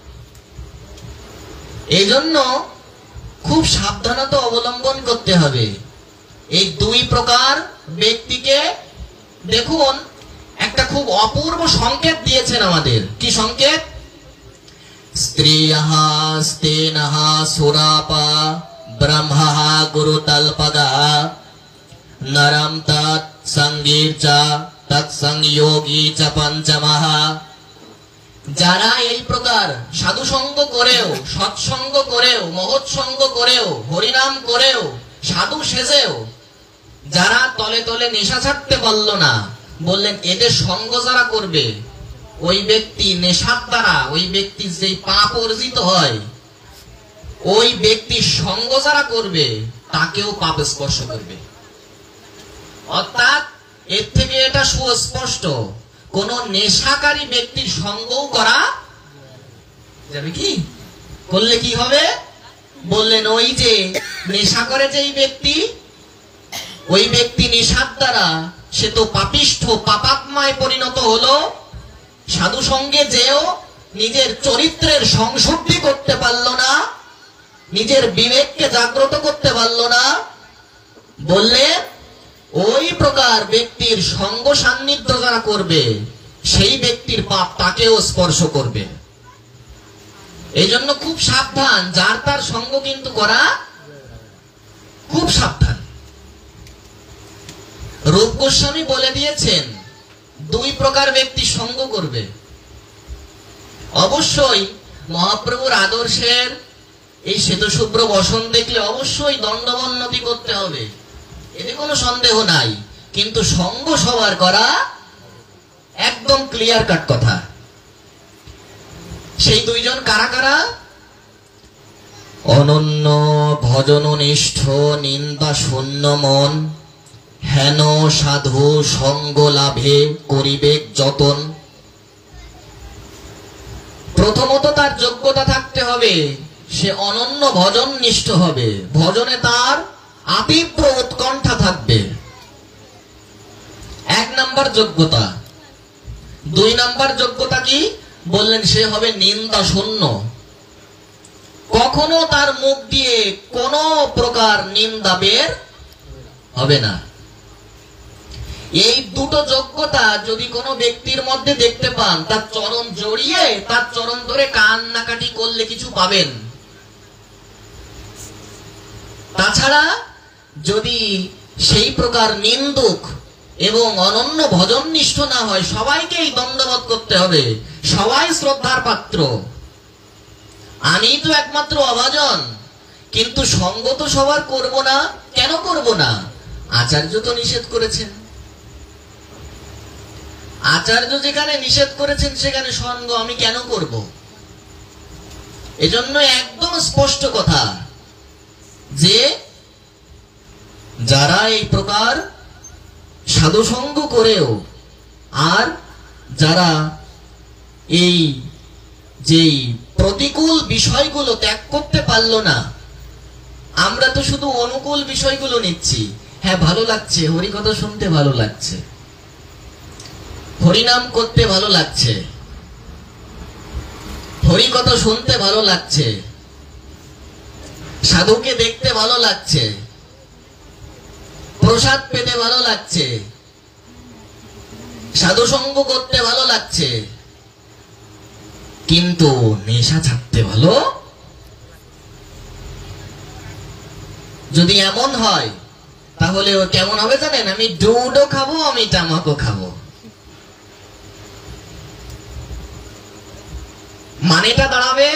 Speaker 1: এই জন্য খুব সাবধানতা অবলম্বন করতে হবে। এই দুই প্রকার ব্যক্তিকে দেখুন, একটা খুব অপূর্ব সংকেত দিয়েছেন আমাদের। কি সংকেত? স্ত্রিয়ঃ স্তেনঃ সুরাপা ব্রহ্মঃ গুরুতল্পগা নরম তৎ সঙ্গীর চ তৎসংযোগী চ পঞ্চমঃ। যারা এই প্রকার সাধু সঙ্গ করেও, সৎসঙ্গ করেও, মহৎ সঙ্গ করেও, হরিনাম করেও, সাধু সেজেও যারা তলে তলে নেশা ছাড়তে পারল না, বললেন এদের সঙ্গ যারা করবে ওই ব্যক্তি নেশার দ্বারা ওই ব্যক্তির যে পাপ অর্জিত হয়, ওই ব্যক্তির সঙ্গ যারা করবে তাকেও পাপ স্পর্শ করবে। অর্থাৎ এর থেকে এটা সুস্পষ্ট, কোন নেশাকারী ব্যক্তির সঙ্গও করা যাবে কি? করলে কি হবে? বললেন ওই যে নেশা করে যেই ব্যক্তি, ওই ব্যক্তি নেশার দ্বারা সে তো পাপিষ্ঠ, পাপাত্মায় পরিণত হলো। সাধু সঙ্গে যেও নিজের চরিত্রের সংশুদ্ধি করতে পারল না, নিজের বিবেককে জাগ্রত করতে পারল না, বললে ওই প্রকার ব্যক্তির সঙ্গ সান্নিধ্য যারা করবে সেই ব্যক্তির পাপ তাকেও স্পর্শ করবে। এই জন্য খুব সাবধান, যার তার সঙ্গ কিন্তু করা খুব সাবধান। রূপ গোস্বামী বলে দিয়েছেন দুই প্রকার ব্যক্তি সঙ্গ করবে। অবশ্যই মহাপ্রভুর আদর্শের এই শ্বেতশুভ্র বসন দেখলে অবশ্যই দণ্ডবন্নতি করতে হবে, এতে কোনো সন্দেহ নাই, কিন্তু সঙ্গ সবার করা একদম ক্লিয়ার কাট কথা। সেই দুইজন কারা কারা? অনন্য ভজননিষ্ঠ নিন্দা শূন্য মন, হেন সাধু সঙ্গ লাভে করিবেক যতন। প্রথমত তার যোগ্যতা থাকতে হবে, সে অনন্য ভজন নিষ্ঠ হবে, ভজনে তার আতীব্র উৎকণ্ঠা থাকবে, 1 নাম্বার যোগ্যতা। 2 নাম্বার যোগ্যতা কি বললেন? সে হবে নিন্দা শূন্য, কখনো তার মুখ দিয়ে কোনো প্রকার নিন্দা বের হবে না। এই দুটো যোগ্যতা যদি কোনো ব্যক্তির মধ্যে দেখতে পান, তার চরণ জড়িয়ে তার চরণ ধরে কান্নাকাটি করলে কিছু পাবেন। তাছাড়া যদি সেই প্রকার নিন্দুক এবং অনন্য ভজননিষ্ঠ না হয়, সবাইকেই দণ্ডবোধ করতে হবে, সবাই শ্রদ্ধার পাত্র। আমি তো একমাত্র অভাজন, কিন্তু সঙ্গ তো সবার করব না। কেন করব না? আচার্য তো নিষেধ করেছেন। আচার্য যেখানে নিষেধ করেছেন সেখানে সঙ্গ আমি কেন করব? এজন্য একদম স্পষ্ট কথা যে যারা এই প্রকার সাধু সঙ্গ করেও আর যারা এই যেই প্রতিকূল বিষয়গুলো ত্যাগ করতে পারলো না, আমরা তো শুধু অনুকূল বিষয়গুলো নিচ্ছি। হ্যাঁ, ভালো লাগছে, হরিকথা শুনতে ভালো লাগছে, হরিনাম করতে ভালো লাগছে, হরিকথা শুনতে ভালো লাগছে, সাধুকে দেখতে ভালো লাগছে, প্রসাদ পেতে ভালো লাগছে, সাধু সঙ্গ করতে ভালো লাগছে, কিন্তু নেশা ছাড়তে ভালো। যদি এমন হয় তাহলে ও কেমন হবে জানেন? আমি দুধও খাবো, আমি তামাকও খাবো। মানেটা দাঁড়াবে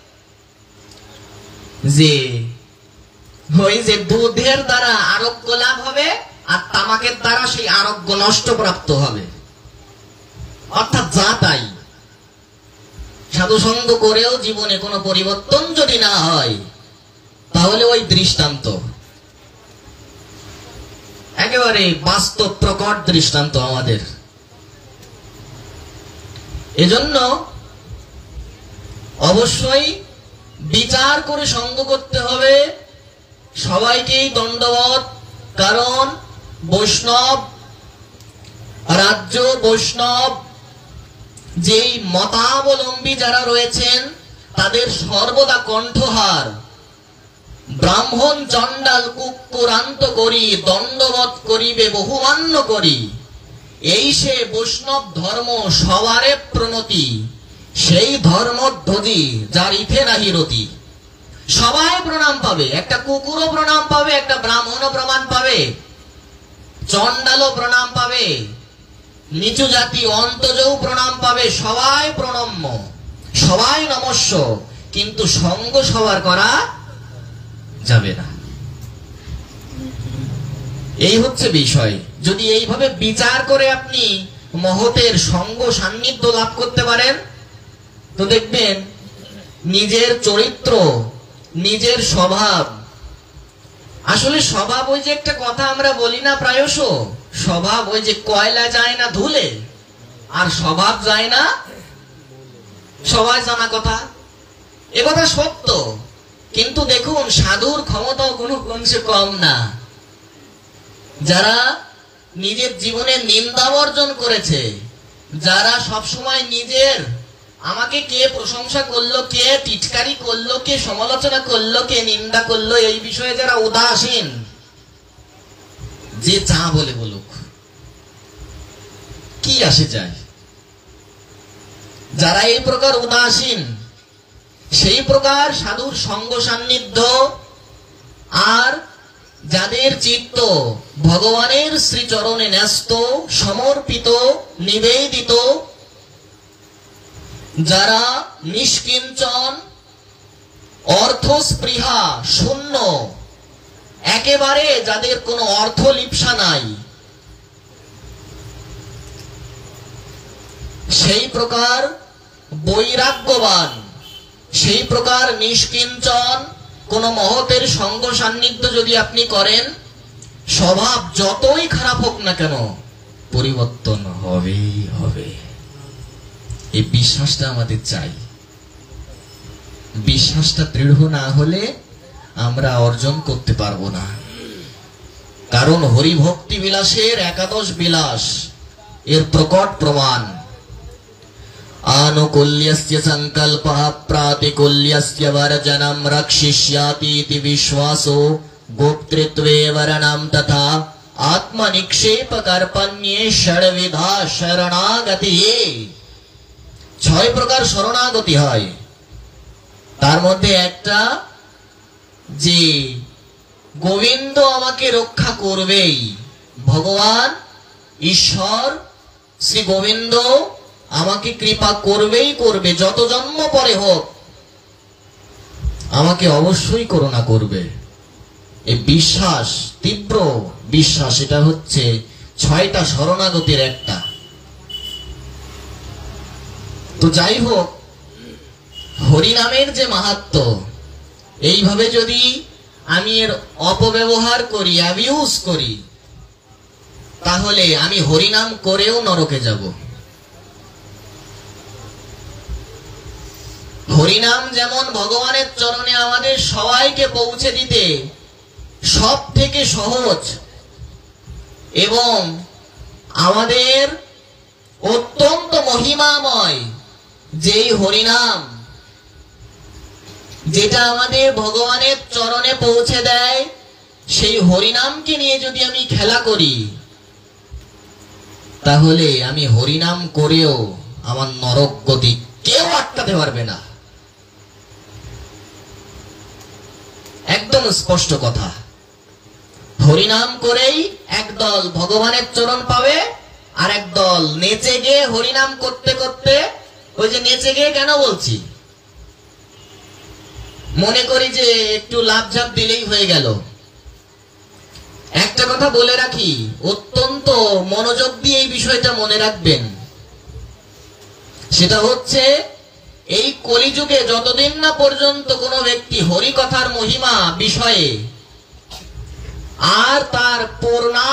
Speaker 1: যে ওই যে দুধের দ্বারা আরোগ্য লাভ হবে আর তামাকের দ্বারা সেই আরোগ্য নষ্ট প্রাপ্ত হবে। অর্থাৎ যা তাই, সাধু সঙ্গ করেও জীবনে কোনো পরিবর্তন যদি না হয়, তাহলে ওই দৃষ্টান্ত একেবারে বাস্তব প্রকট দৃষ্টান্ত আমাদের। এজন্য অবশ্যই বিচার করে সঙ্গ করতে হবে, সবাইকেই দণ্ডবোধ। কারণ বৈষ্ণব রাজ্য, বৈষ্ণব যেই মতাবলম্বী যারা রয়েছেন তাদের সর্বদা কণ্ঠহার ব্রাহ্মণ চণ্ডাল কুকুরান্ত করি, দণ্ডবোধ করিবে বহুমান্য করি। এই সে বৈষ্ণব ধর্ম সবারে প্রণতি, সেই ধর্মধ্বজি যার ইথে নাহি রতি। সবাই প্রণাম পাবে, একটা কুকুরও প্রণাম পাবে, একটা ব্রাহ্মণও প্রমাণ পাবে, চণ্ডালও প্রণাম পাবে, নিচু জাতি অন্তজও প্রণাম পাবে। সবাই প্রণম্য, সবাই নমস্য, কিন্তু সঙ্গ সবার করা যাবে না। এই হচ্ছে বিষয়। যদি এইভাবে বিচার করে আপনি মহতের সঙ্গ সান্নিধ্য লাভ করতে পারেন, তো দেখবেন নিজের চরিত্র, নিজের স্বভাব। আসলে স্বভাব ওই যে একটা কথা আমরা বলি না প্রায়শ, স্বভাব ওই যে কয়লা যায় না ধুলে আর স্বভাব যায় না, সবাই জানা কথা। এ কথা সত্য, কিন্তু দেখুন সাধুর ক্ষমতাও কোনো অংশে কম না। যারা নিজের জীবনে নিন্দা বর্জন করেছে, যারা সবসময় নিজের আমাকে কে প্রশংসা করলো, কে টিটকারি করলো, কে সমালোচনা করলো, কে নিন্দা করলো, এই বিষয়ে যারা উদাসীন, যে যা বলে বলুক কি আসে যায়, যারা এই প্রকার উদাসীন, সেই প্রকার সাধুর সঙ্গ সান্নিধ্য আর যাদের চিত্ত ভগবানের শ্রীচরণে ন্যস্ত, সমর্পিত, নিবেদিত, যারা নিষ্কিঞ্চন, অর্থস্পৃহা শূন্য, একেবারে যাদের কোনো অর্থ লিপ্সা নাই, সেই প্রকার বৈরাগ্যবান, সেই প্রকার নিষ্কিঞ্চন কোন মহতের সঙ্গ সান্নিধ্য যদি আপনি করেন, স্বভাব যতই খারাপ হোক না কেন পরিবর্তন হবেই হবে। এই বিশ্বাসটা আমাদের চাই। বিশ্বাসটা দৃঢ় না হলে আমরা অর্জন করতে পারবো না। কারণ হরিভক্তি বিলাসের একাদশ বিলাস এর প্রকট প্রমাণ। আনুকূল্যস্য সংকল্পঃ প্রাতিকূল্যস্য বর্জনম রক্ষিষ্যাতি ইতি বিশ্বাসো গোপ্তৃত্বে বরণম তথা আত্মনিক্ষেপ কর্পণ্যে ষড়বিধা শরণাগতি। 6 প্রকার শরণাগতি হয়। তার মধ্যে একটা যে গোবিন্দ আমাকে রক্ষা করবেই, ভগবান ঈশ্বর শ্রী গোবিন্দ আমাকে কৃপা করবেই করবে, যত জন্ম পরে হোক আমাকে অবশ্যই করুণা করবে। এই বিশ্বাস, তীব্র বিশ্বাস, এটা হচ্ছে 6টা শরণাগতির একটা। তো যাই হোক, হরিনামের যে মাহাত্ম্য, এইভাবে যদি আমি এর অপব্যবহার করি, অ্যাবিউজ করি, তাহলে আমি হরিনাম করেও নরকে যাব। হরিনাম যেমন ভগবানের চরণে আমাদের সবাইকে পৌঁছে দিতে সব থেকে সহজ এবং আমাদের অত্যন্ত মহিমাময় যেই হরিনাম, যেটা আমাদের ভগবানের চরণে পৌঁছে দেয়, সেই হরিনামকে নিয়ে যদি আমি খেলা করি, তাহলে আমি হরিনাম করেও আমার নরক গতি কেউ আটকাতে পারবে না। একদম স্পষ্ট কথা। হরিনাম করেই একদল ভগবানের চরণ পাবে, আর একদল নেচে গিয়ে হরিনাম করতে করতে, ওই যে নেচে গিয়ে কেন বলছি, মনে করি যে একটু লাফঝাপ দিলেই হয়ে গেল। একটা কথা বলে রাখি, অত্যন্ত মনোযোগ দিয়ে এই বিষয়টা মনে রাখবেন। সেটা হচ্ছে, এই কলিযুগে যতদিন না পর্যন্ত কোনো ব্যক্তি হরি কথার মহিমা বিষয়ে আর তার পূর্ণা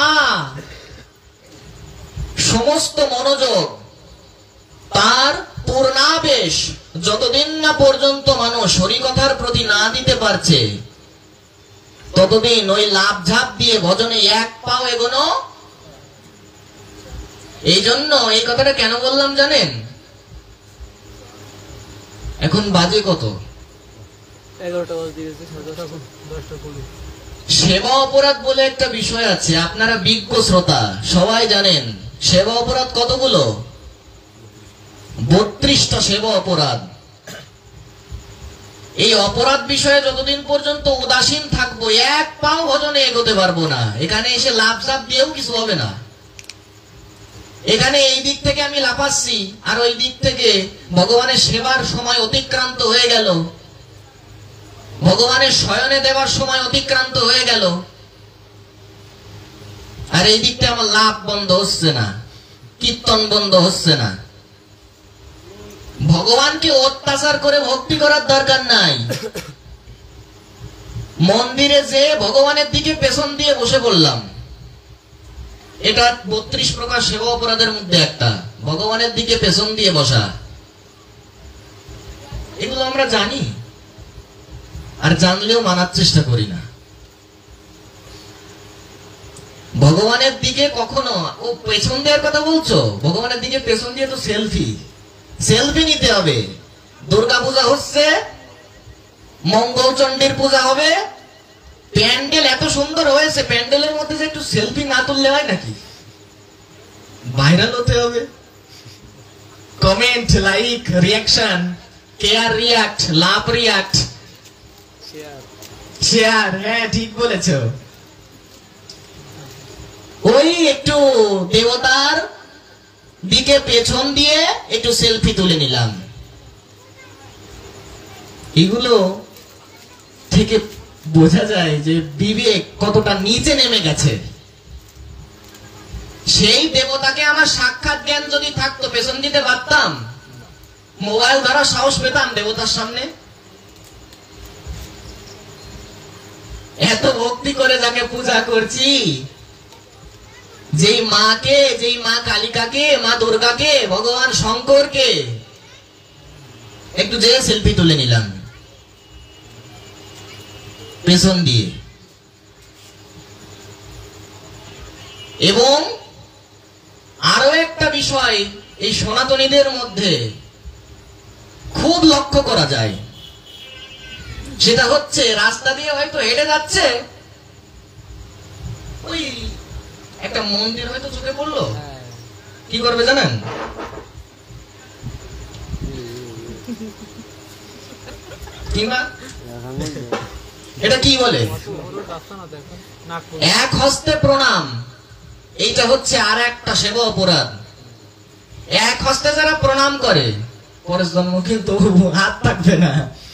Speaker 1: সমস্ত মনোযোগ, তার পূর্ণাবেশ যতদিন না পর্যন্ত মানুষ হরি কথার প্রতি না দিতে পারছে, ততদিন ওই লাফঝাপ দিয়ে ভজনে এক পাও এগোনো। এই জন্য এই কথাটা কেন বললাম জানেন? এখন বাজে কত?
Speaker 3: 11টা বাজে গেছে, 10টা 20।
Speaker 1: সেবা অপরাধ বলে একটা বিষয় আছে, আপনারা বিজ্ঞ শ্রোতা সবাই জানেন। সেবা অপরাধ কতগুলো? 32টা সেবা অপরাধ। এই অপরাধ বিষয়ে যতদিন পর্যন্ত উদাসীন থাকবো, এক পাও ভজনে এগোতে পারবো না। এখানে এসে লাফঝাপ দিয়েও কিছু হবে না। এখানে এই দিক থেকে আমি লাফাচ্ছি, আর ওই দিক থেকে ভগবানের সেবার সময় অতিক্রান্ত হয়ে গেল, ভগবানের শয়নে দেওয়ার সময় অতিক্রান্ত হয়ে গেল, আর এই দিকটা আমার লাভ বন্ধ হচ্ছে না, কীর্তন বন্ধ হচ্ছে না। ভগবানকে অত্যাচার করে ভক্তি করার দরকার নাই। মন্দিরে যে ভগবানের দিকে পেছন দিয়ে বসে পড়লাম, এটা 32 প্রকার সেবা অপরাধের মধ্যে একটা, ভগবানের দিকে পেছন দিয়ে বসা। এগুলো আমরা জানি, আর জানলেও মানার চেষ্টা করি না। ভগবানের দিকে কখনো ও পেছন দেওয়ার কথা বলছো? ভগবানের দিকে পেছন দিয়ে তো সেলফি নিতে হবে। দুর্গা পূজা হচ্ছে, মঙ্গলচণ্ডীর পূজা হবে, প্যান্ডেল এত সুন্দর হয়েছে, প্যান্ডেলের মধ্যে যে একটু সেলফি না তুললে হয় নাকি? ভাইরাল হতে হবে, comment, like, reaction, care react, love react, share. হ্যাঁ, ঠিক বলেছ। ওই একটু দেবতার দিকে পেছন দিয়ে একটু সেলফি তুলে নিলাম। এগুলো থেকে বোঝা যায় যে বিবেক কতটা নিচে নেমে গেছে। সেই দেবতাকে আমার সাক্ষাৎ জ্ঞান যদি থাকতো, পেছন দিতে পারতাম, মোবাইল ধরা সাহস পেতাম দেবতার সামনে? এত ভক্তি করে যাকে পূজা করছি, যেই মাকে, যেই মা কালিকাকে, মা দুর্গাকে, ভগবান শঙ্করকে একটু যে সেলফি তুলে নিলাম পেছন দিয়ে। এবং আরো একটা বিষয় এই সনাতনীদের মধ্যে খুব লক্ষ্য করা যায়, সেটা হচ্ছে রাস্তা দিয়ে হয়তো হেঁটে যাচ্ছে, ওই একটা মন্দির হয়তো চোখে পড়লো,
Speaker 3: হ্যাঁ।
Speaker 1: কি করবে জানেন? কিংবা এটা কি বলে,
Speaker 3: কত বড় রাস্তা না দেখেন, নাগপুর।
Speaker 1: এক হস্তে প্রণাম। এইটা হচ্ছে আর একটা সেবা অপরাধ। এক হস্তে যারা প্রণাম করে, পরের জন্ম কিন্তু হাত থাকবে না।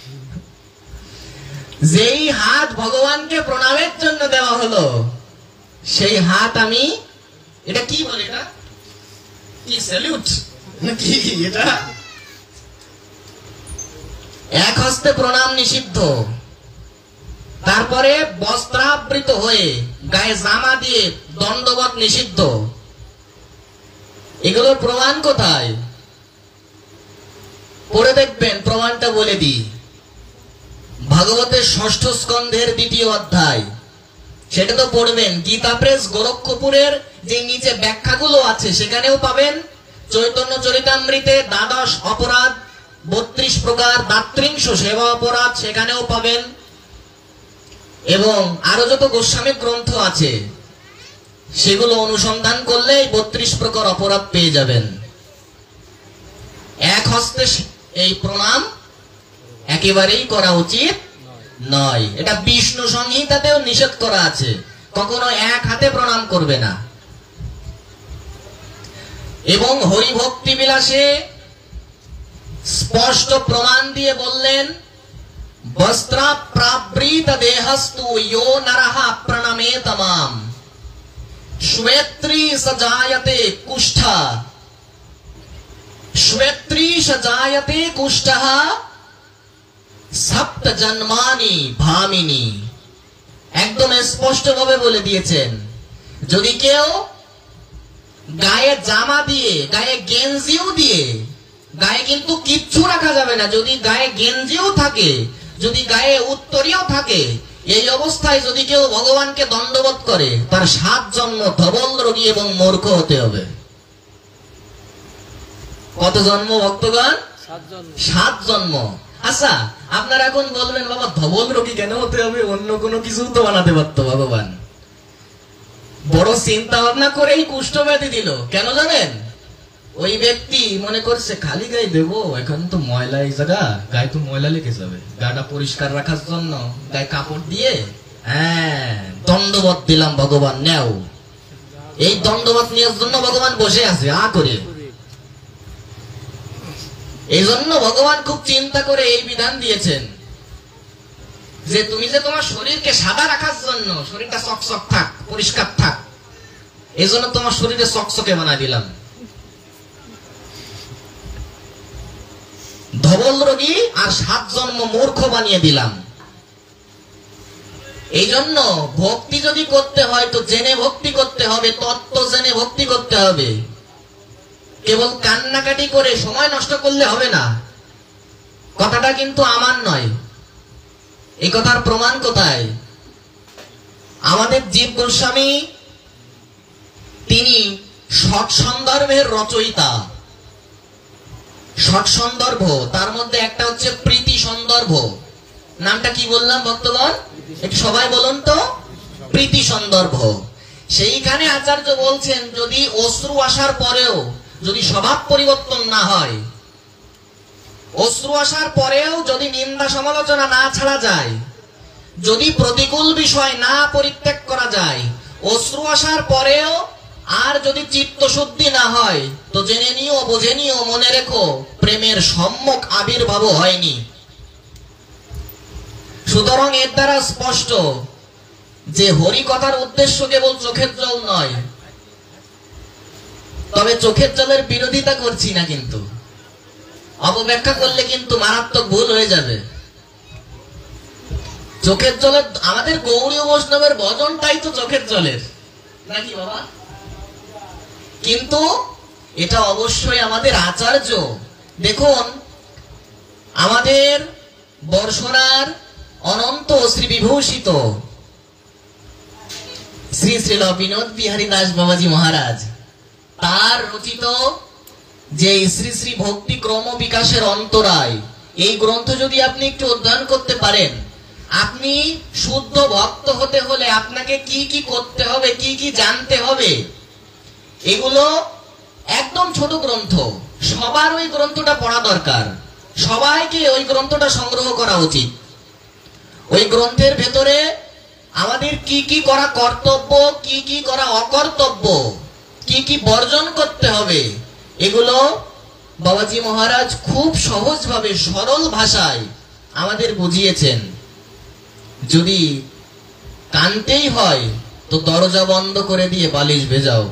Speaker 1: যেই হাত ভগবানকে প্রণামের জন্য দেওয়া হলো, সেই হাত আমি, এটা কি বলে, এটা কি স্যালুট নাকি? এটা এক হস্তে প্রণাম নিষিদ্ধ। তারপরে বস্ত্রাবৃত হয়ে গায়ে জামা দিয়ে দণ্ডবত নিষিদ্ধ। এগুলোর প্রমাণ কোথায়? পড়ে দেখবেন, প্রমাণটা বলে দিই। ভাগবতের 6ষ্ঠ স্কন্ধের 2য় অধ্যায়, সেটা তো পড়বেন। গীতা প্রেস গোরক্ষপুরের যে নিচে ব্যাখ্যাগুলো আছে সেখানেও পাবেন। চৈতন্য চরিতামৃতে দ্বাদশ অপরাধ 32 প্রকার দাত্রিংশ সেবা অপরাধ সেখানেও পাবেন। এবং আরো যত গোস্বামী গ্রন্থ আছে সেগুলো অনুসন্ধান করলে 32 প্রকার অপরাধ পেয়ে যাবেন। এক হস্তে এই প্রণাম একেবারেই করা উচিত নয়। এটা বিষ্ণু সংহিতাতেও নিষেধ করা আছে, কখনো এক হাতে প্রণাম করবে না। এবং হরিভক্তি বিলাসে স্পষ্ট প্রমাণ দিয়ে বললেন, বস্ত্রাপ্রাবৃত দেহস্তু ইয়ো নরঃ প্রণমেত মাম শ্বেত্রী সজায়তে কুষ্ঠা, শ্বেত্রী সজায়তে কুষ্ঠঃ সপ্ত জন্মানি ভামিনী। একদম স্পষ্ট ভাবে বলে দিয়েছেন, যদি কেউ গায়ে জামা দিয়ে, গায়ে গেঞ্জিও দিয়ে, গায়ে কিন্তু কিচ্ছু রাখা যাবে না, যদি গায়ে গেঞ্জিও থাকে, যদি গায়ে উত্তরীয় থাকে, এই অবস্থায় যদি কেউ ভগবানকে দণ্ডবোধ করে, তার 7 জন্ম ধবল রোগী এবং মূর্খ হতে হবে। কত জন্ম ভক্তগণ?
Speaker 3: 7 জন।
Speaker 1: 7 জন্ম। আচ্ছা, আপনারা এখন বলবেন, বাবা ধবল রোগী কেন হতে হবে? অন্য কোনো কিছু তো বানাতে পারতো ভগবান। বড় চিন্তা ভাবনা করেই কুষ্ঠব্যাধি দিল। কেন জানেন? ওই ব্যক্তি মনে করছে খালি গায়ে দেবো, এখন তো ময়লা, এই জায়গা গায়ে তো ময়লা লেগে যাবে, গাটা পরিষ্কার রাখার জন্য গায়ে কাপড় দিয়ে দণ্ডবত দিলাম, ভগবান নেও। এই দণ্ডবত নেওয়ার জন্য ভগবান বসে আছে আ করে। এই জন্য ভগবান খুব চিন্তা করে এই বিধান দিয়েছেন যে তুমি যে তোমার শরীরকে সাদা রাখার জন্য, শরীরটা চকচক থাক, পরিষ্কার থাক, এই জন্য তোমার শরীরে চকচকে বানাই দিলাম। ধবল রোগী আর 7 জন্ম মূর্খ বানিয়ে দিলাম। এই জন্য ভক্তি যদি করতে হয় তো জেনে ভক্তি করতে হবে, তত্ত্ব জেনে ভক্তি করতে হবে। কেবল কান্নাকাটি করে সময় নষ্ট করলে হবে না। কথাটা কিন্তু আমার নয়, এই কথার প্রমাণ কোথায়? আমাদের জীব গোস্বামী, তিনি ষট সন্দর্ভের রচয়িতা। ষট সন্দর্ভ, তার মধ্যে একটা হচ্ছে প্রীতি সন্দর্ভ। নামটা কি বললাম ভক্তগণ? একটু সবাই বলুন তো, প্রীতি সন্দর্ভ। সেইখানে আচার্য বলছেন, যদি অশ্রু আসার পরেও যদি স্বভাব পরিবর্তন না হয়, অশ্রু আসার পরেও যদি নিন্দা সমালোচনা না ছাড়া যায়, যদি প্রতিকূল বিষয় না পরিত্যাগ করা যায়, অশ্রু আসার পরেও আর যদি চিত্ত শুদ্ধি না হয়, তো জেনে নিও, বুঝে নিও, মনে রেখো, প্রেমের সম্যক আবির্ভাব হয়নি। সুতরাং এর দ্বারা স্পষ্ট যে হরি কথার উদ্দেশ্য কেবল চোখের জল নয়। তবে চোখের জলের বিরোধিতা করছি না, কিন্তু অপব্যাখ্যা করলে কিন্তু মারাত্মক ভুল হয়ে যাবে। চোখের জলের, আমাদের গৌড়ীয় বৈষ্ণবের ভজনটাই তো চোখের জলের, নাকি বাবা? কিন্তু এটা অবশ্যই আমাদের আচার্য। দেখুন, আমাদের বর্ষনার অনন্ত শ্রী বিভূষিত শ্রী শ্রীল বিনোদ বিহারী দাস বাবাজি মহারাজ, তার রচিত যে শ্রী শ্রী ভক্তি ক্রম বিকাশের অন্তরায়, এই গ্রন্থ যদি আপনি একটু অধ্যয়ন করতে পারেন, আপনি শুদ্ধ ভক্ত হতে হলে আপনাকে কি কি করতে হবে, কি কি জানতে হবে, এগুলো একদম ছোট গ্রন্থ, সবার ওই গ্রন্থটা পড়া দরকার, সবাইকে ওই গ্রন্থটা সংগ্রহ করা উচিত। ওই গ্রন্থের ভেতরে আমাদের কি কি করা কর্তব্য, কি কি করা অকর্তব্য, কি কি বর্জন করতে হবে, এগুলো বাবাজি মহারাজ খুব সহজভাবে সরল ভাষায় আমাদের বুঝিয়েছেন। যদি কানতেই হয় তো দরজা বন্ধ করে দিয়ে বালিশ ভেজাও।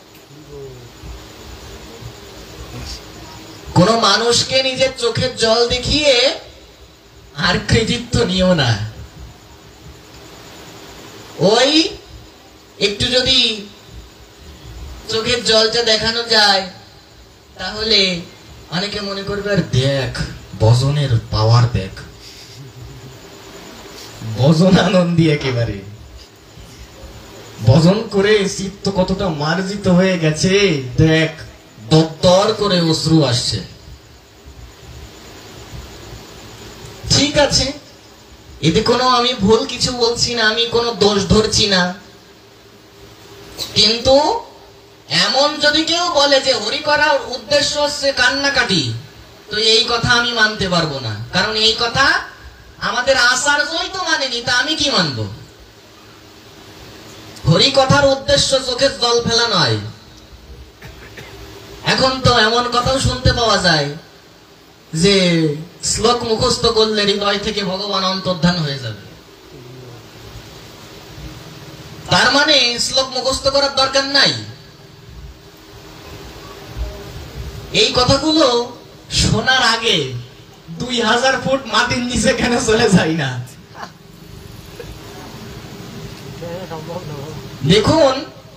Speaker 1: কোন মানুষকে নিজের চোখের জল দেখিয়ে আর কৃতিত্ব নিও না। ওই একটু যদি চোখের জলটা দেখানো যায়, তাহলে অনেকে মনে করবে আর দেখ ভজনের পাওয়ার, দেখ ভজন আনন্দী, একেবারে ভজন করে চিত্ত কতটা মার্জিত হয়ে গেছে, দেখ দপ্তর করে অশ্রু আসছে। ঠিক আছে, এতে কোনো আমি ভুল কিছু বলছি না, আমি কোনো দোষ ধরছি না, কিন্তু এমন যদি কেউ বলে যে হরি করার উদ্দেশ্য হচ্ছে কান্নাকাটি, তো এই কথা আমি মানতে পারবো না, কারণ এই কথা আমাদের আচার্যই তো মানেনি, তা আমি কি মানব? হরি কথার উদ্দেশ্য চোখের জল ফেলা নয়। এখন তো এমন কথাও শুনতে পাওয়া যায় যে শ্লোক মুখস্থ করলে হৃদয় থেকে ভগবান অন্তর্ধান হয়ে যাবে। তার মানে শ্লোক মুখস্থ করার দরকার নাই। এই কথাগুলো শোনার আগে 2000 ফুট মাটির নিচে কেন চলে যায় না? দেখুন,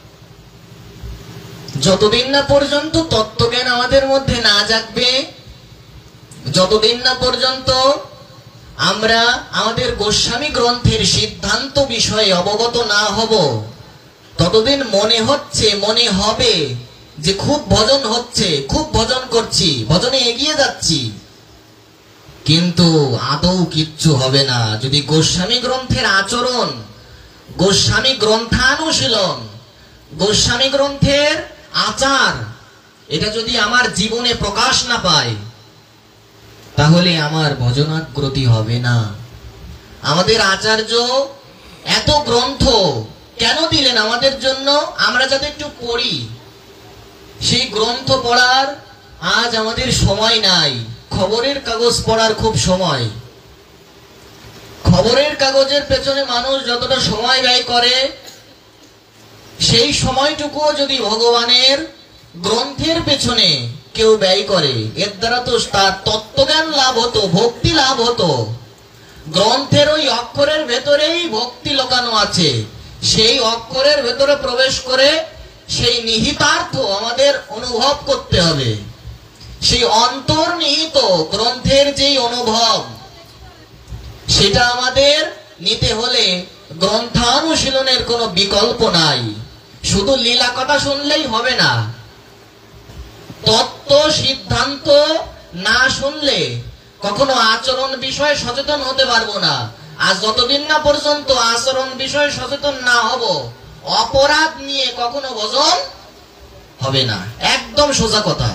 Speaker 1: যতদিন না পর্যন্ত তত্ত্বজ্ঞান আমাদের মধ্যে না জাগবে, যতদিন না পর্যন্ত আমরা আমাদের গোস্বামী গ্রন্থের সিদ্ধান্ত বিষয়ে অবগত না হব, ততদিন মনে হবে যে খুব ভজন হচ্ছে, খুব ভজন করছি, ভজনে এগিয়ে যাচ্ছি, কিন্তু আদৌ কিচ্ছু হবে না যদি গোস্বামী গ্রন্থের আচরণ, গোস্বামী গ্রন্থানুশীলন, গোস্বামী গ্রন্থের আচার, এটা যদি আমার জীবনে প্রকাশ না পায়, তাহলে আমার ভজনাগ্রতি হবে না। আমাদের আচার্য এত গ্রন্থ কেন দিলেন আমাদের জন্য? আমরা যাতে একটু পড়ি। সেই গ্রন্থ পড়ার আজ আমাদের সময় নাই। খবরের কাগজ পড়ার খুব সময়। খবরের কাগজের পেছনে মানুষ যতটা সময় ব্যয় করে, সেই সময়টুকুও যদি ভগবানের গ্রন্থের পেছনে কেউ ব্যয় করে, এর দ্বারা তো তার তত্ত্বজ্ঞান লাভ হতো, ভক্তি লাভ হতো। গ্রন্থের ওই অক্ষরের ভেতরেই ভক্তি লুকানো আছে। সেই অক্ষরের ভেতরে প্রবেশ করে সেই নিহিতার্থ আমাদের অনুভব করতে হবে। সেই অন্তর্নিহিত গ্রন্থের যেই অনুভব, সেটা আমাদের নিতে হলে গ্রন্থানুশীলনের কোনো বিকল্প নাই। শুধু লীলা কথা শুনলেই হবে না। তত্ত্ব সিদ্ধান্ত না শুনলে কখনো আচরণ বিষয়ে সচেতন হতে পারবো না। আর যতদিন না পর্যন্ত আচরণ বিষয়ে সচেতন না হব, অপরাধ নিয়ে কখনো ভজন হবে না। একদম সোজা কথা।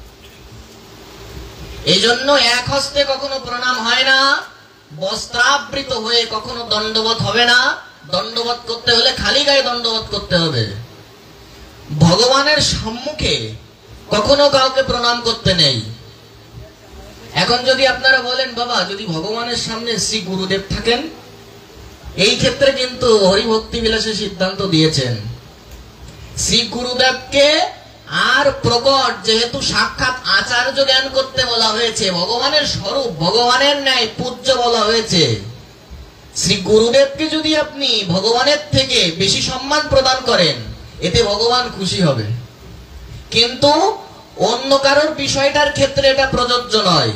Speaker 1: এই জন্য এক হস্তে কখনো প্রণাম হয় না, বস্ত্রাবৃত হয়ে কখনো দণ্ডবত হবে না। দণ্ডবত করতে হলে খালি গায়ে দণ্ডবত করতে হবে। ভগবানের সম্মুখে কখনো কাউকে প্রণাম করতে নেই। এখন যদি আপনারা বলেন, বাবা যদি ভগবানের সামনে শ্রী গুরুদেব থাকেন, এই ক্ষেত্রে কিন্তু হরিভক্তি বিলাসে সিদ্ধান্ত দিয়েছেন শ্রী গুরুদেবকে আর প্রকট, যেহেতু সাক্ষাৎ আচার্য জ্ঞান করতে বলা হয়েছে, ভগবানের স্বরূপ, ভগবানের ন্যায় পূজ্য বলা হয়েছে, শ্রী গুরুদেবকে যদি আপনি ভগবানের থেকে বেশি সম্মান প্রদান করেন, এতে ভগবান খুশি হবে। কিন্তু অন্য কারোর বিষয়টার ক্ষেত্রে এটা প্রযোজ্য নয়,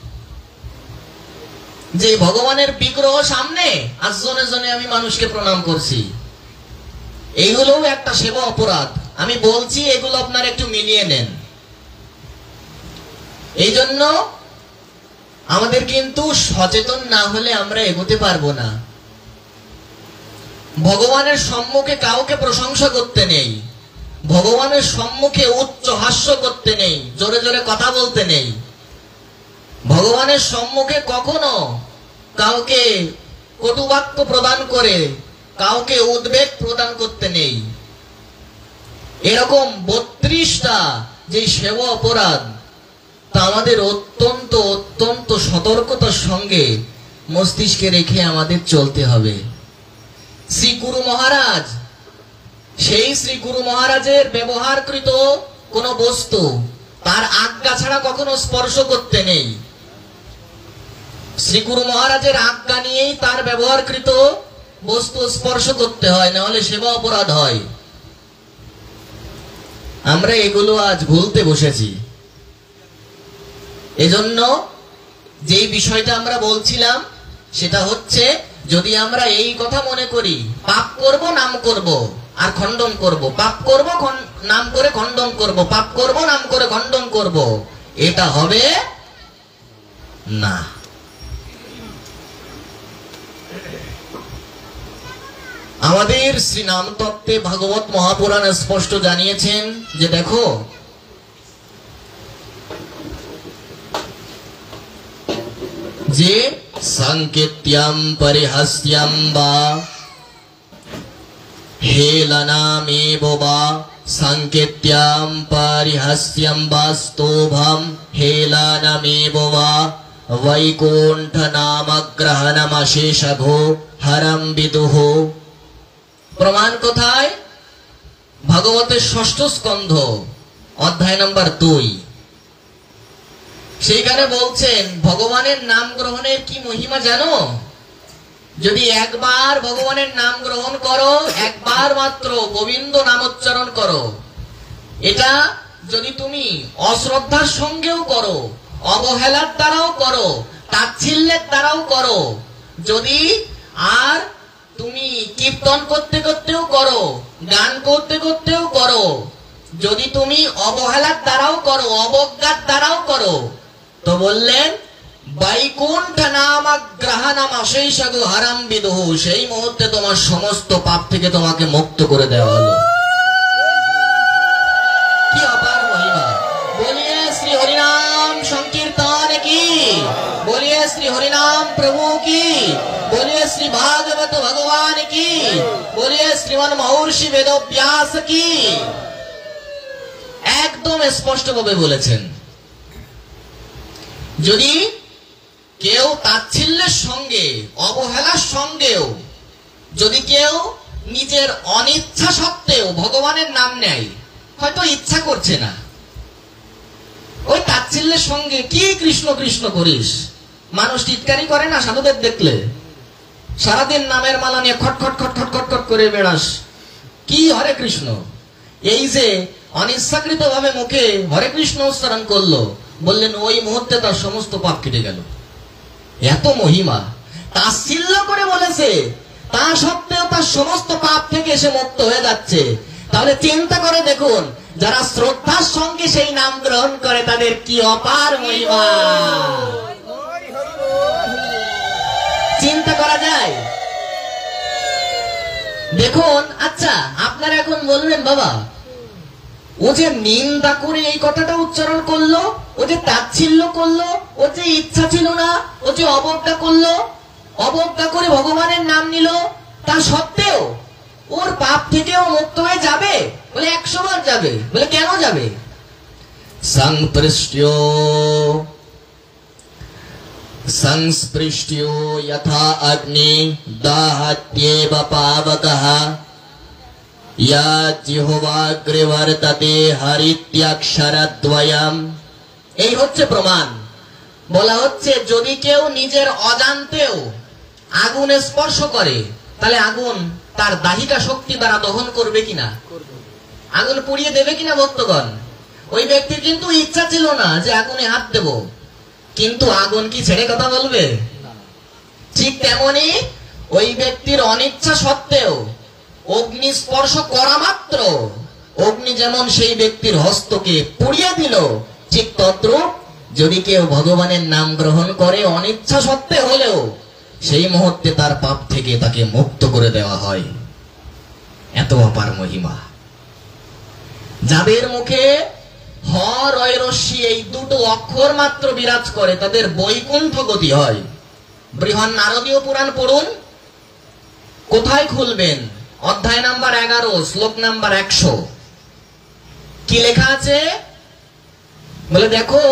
Speaker 1: যে ভগবানের বিগ্রহ সামনে আজ জনে জনে আমি মানুষকে প্রণাম করছি, এইগুলোও একটা সেবা অপরাধ। আমি বলছি এগুলো আপনারা একটু মিলিয়ে নেন। এই জন্য আমাদের কিন্তু সচেতন না হলে আমরা এগোতে পারবো না। ভগবানের সম্মুখে কাউকে প্রশংসা করতে নেই, ভগবানের সম্মুখে উচ্চ হাস্য করতে নেই, জোরে জোরে কথা বলতে নেই, ভগবানের সম্মুখে কখনো কাউকে কটুবাক্য প্রদান করে কাউকে উদ্বেগ প্রদান করতে নেই। এরকম 32টা যে সেবা অপরাধ, তা আমাদের অত্যন্ত অত্যন্ত সতর্কতার সঙ্গে মস্তিষ্কে রেখে আমাদের চলতে হবে। শ্রী গুরু মহারাজ, সেই শ্রী গুরু মহারাজের ব্যবহারকৃত কোন বস্তু তার আজ্ঞা ছাড়া কখনো স্পর্শ করতে নেই। শ্রী গুরু মহারাজের আজ্ঞা নিয়েই তার ব্যবহারকৃত বস্তু স্পর্শ করতে হয়, না হলে সেবা অপরাধ হয়। আমরা এগুলো আজ ভুলতে বসেছি। এজন্য যেই বিষয়টা আমরা বলছিলাম সেটা হচ্ছে, যদি আমরা এই কথা মনে করি পাপ করব নাম করব আর খণ্ডন করব, পাপ করব নাম করে খণ্ডন করব, পাপ করব নাম করে খণ্ডন করব, এটা হবে না। আমাদের শ্রী নাম তত্ত্বে ভাগবত মহাপুরাণ স্পষ্ট জানিয়েছেন যে দেখো, যে সংকেত্যম পরিহাস্যম বা হেলনামেব বা সংকেত্যম পরিহাস্যম বা স্তোভম হেলনামেব বা বৈকুণ্ঠ নামগ্রহণমশেষঘো হরম বিদুঃ। প্রমাণ কোথায়? ভাগবতের 6ষ্ঠ স্কন্ধ অধ্যায় নম্বর 2। সেইখানে বলছেন ভগবানের নাম গ্রহণের কি মহিমা জানো? যদি একবার ভগবানের নাম গ্রহণ করো, একবার মাত্র গোবিন্দ নামোচ্চারণ করো, এটা যদি তুমি অশ্রদ্ধার সঙ্গেও করো, অবহেলার দ্বারাও করো, তাচ্ছিল্যের দ্বারাও করো, যদি আর তুমি কীর্তন করতে করতেও করো, গান করতে করতেও করো, যদি তুমি অবহেলার দ্বারাও করো, অবজ্ঞার দ্বারাও করো, তো বললেন বৈকুণ্ঠ নামগ্রহণমশেষঘো হরম বিদুঃ, সেই মুহূর্তে তোমার সমস্ত পাপ থেকে তোমাকে মুক্ত করে দেওয়া হলো। কি অপার মহিমা! বলিয়ে শ্রী হরিনাম সংকীর্তন কি, বলিয়ে শ্রী হরিনাম প্রভু কি, বলিয়ে শ্রী ভাগবত ভগবান কি, বলিয়ে শ্রীমান মহর্ষি বেদব্যাস কি। একদম স্পষ্ট ভাবে বলেছেন। যদি কেউ তাচ্ছিল্যের সঙ্গে, অবহেলার সঙ্গেও যদি কেউ নিজের অনিচ্ছা সত্ত্বেও ভগবানের নাম নেয়, হয়তো ইচ্ছা করছে না, ওই তাচ্ছিল্যের সঙ্গে কি কৃষ্ণ কৃষ্ণ করিস, মানুষ টিটকারি করে না সাধুদের দেখলে, সারাদিন নামের মালা নিয়ে খটখট খটখট খটখট করে বেড়াস, কি হরে কৃষ্ণ। এই যে অনিচ্ছাকৃত ভাবে মুখে হরে কৃষ্ণ উচ্চারণ করলো, বললেন ওই মুহূর্তে তার সমস্ত পাপ কেটে গেল। এত মহিমা, তাচ্ছিল্য করে বলেছে, তা সত্ত্বেও তার সমস্ত পাপ থেকে সে মুক্ত হয়ে যাচ্ছে। তাহলে চিন্তা করে দেখুন, যারা শ্রদ্ধার সঙ্গে সেই নাম গ্রহণ করে তাদের কি অপার মহিমা, চিন্তা করা যায়। দেখুন, আচ্ছা আপনারা এখন বলবেন, বাবা ও যে নিন্দা করে এই কথাটা উচ্চারণ করলো, ও যে তাচ্ছিল্য করলো, ও যে ইচ্ছা ছিল না, ও যে অবজ্ঞা করলো, অবজ্ঞা করে ভগবানের নাম নিল, তা সত্ত্বেও ওর পাপ থেকেও মুক্ত হয়ে যাবে? বলে 100 বার যাবে। বলে কেন যাবে? সংস্পৃষ্ট্যো যথা অগ্নি দাহত্যেব পাবকঃ জিহ্বাগ্রে বর্ততে হরিত্যক্ষরদ্বয়ম। এই হচ্ছে প্রমাণ। বলা হচ্ছে যদি কেউ নিজের অজান্তেও আগুনে স্পর্শ করে, তাহলে আগুন তার দাহিকা শক্তি দ্বারা দহন করবে কিনা, আগুন পুড়িয়ে দেবে কিনা ভক্তগণ? ওই ব্যক্তির কিন্তু ইচ্ছা ছিল না যে আগুনে হাত দেব, কিন্তু আগুন কি ছেড়ে কথা বলবে? ঠিক তেমনি ওই ব্যক্তির অনিচ্ছা সত্ত্বেও অগ্নি স্পর্শ করা মাত্র অগ্নি যেমন সেই ব্যক্তির হস্তকে পুড়িয়ে দিল, ঠিক তদ্রূপ যদি কেউ ভগবানের নাম গ্রহণ করে অনিচ্ছা সত্ত্বে হলেও সেই মুহূর্তে তার পাপ থেকে তাকে মুক্ত করে দেওয়া হয়। এত অপার মহিমা। যাদের মুখে হ রয় রস্যি এই দুটো অক্ষর মাত্র বিরাজ করে তাদের বৈকুণ্ঠ গতি হয়। বৃহৎ নারদীয় পুরাণ পড়ুন, কোথায় খুলবেন? অধ্যায় নাম্বার 11, শ্লোক নাম্বার 100। কি লেখা আছে বলে দেখো,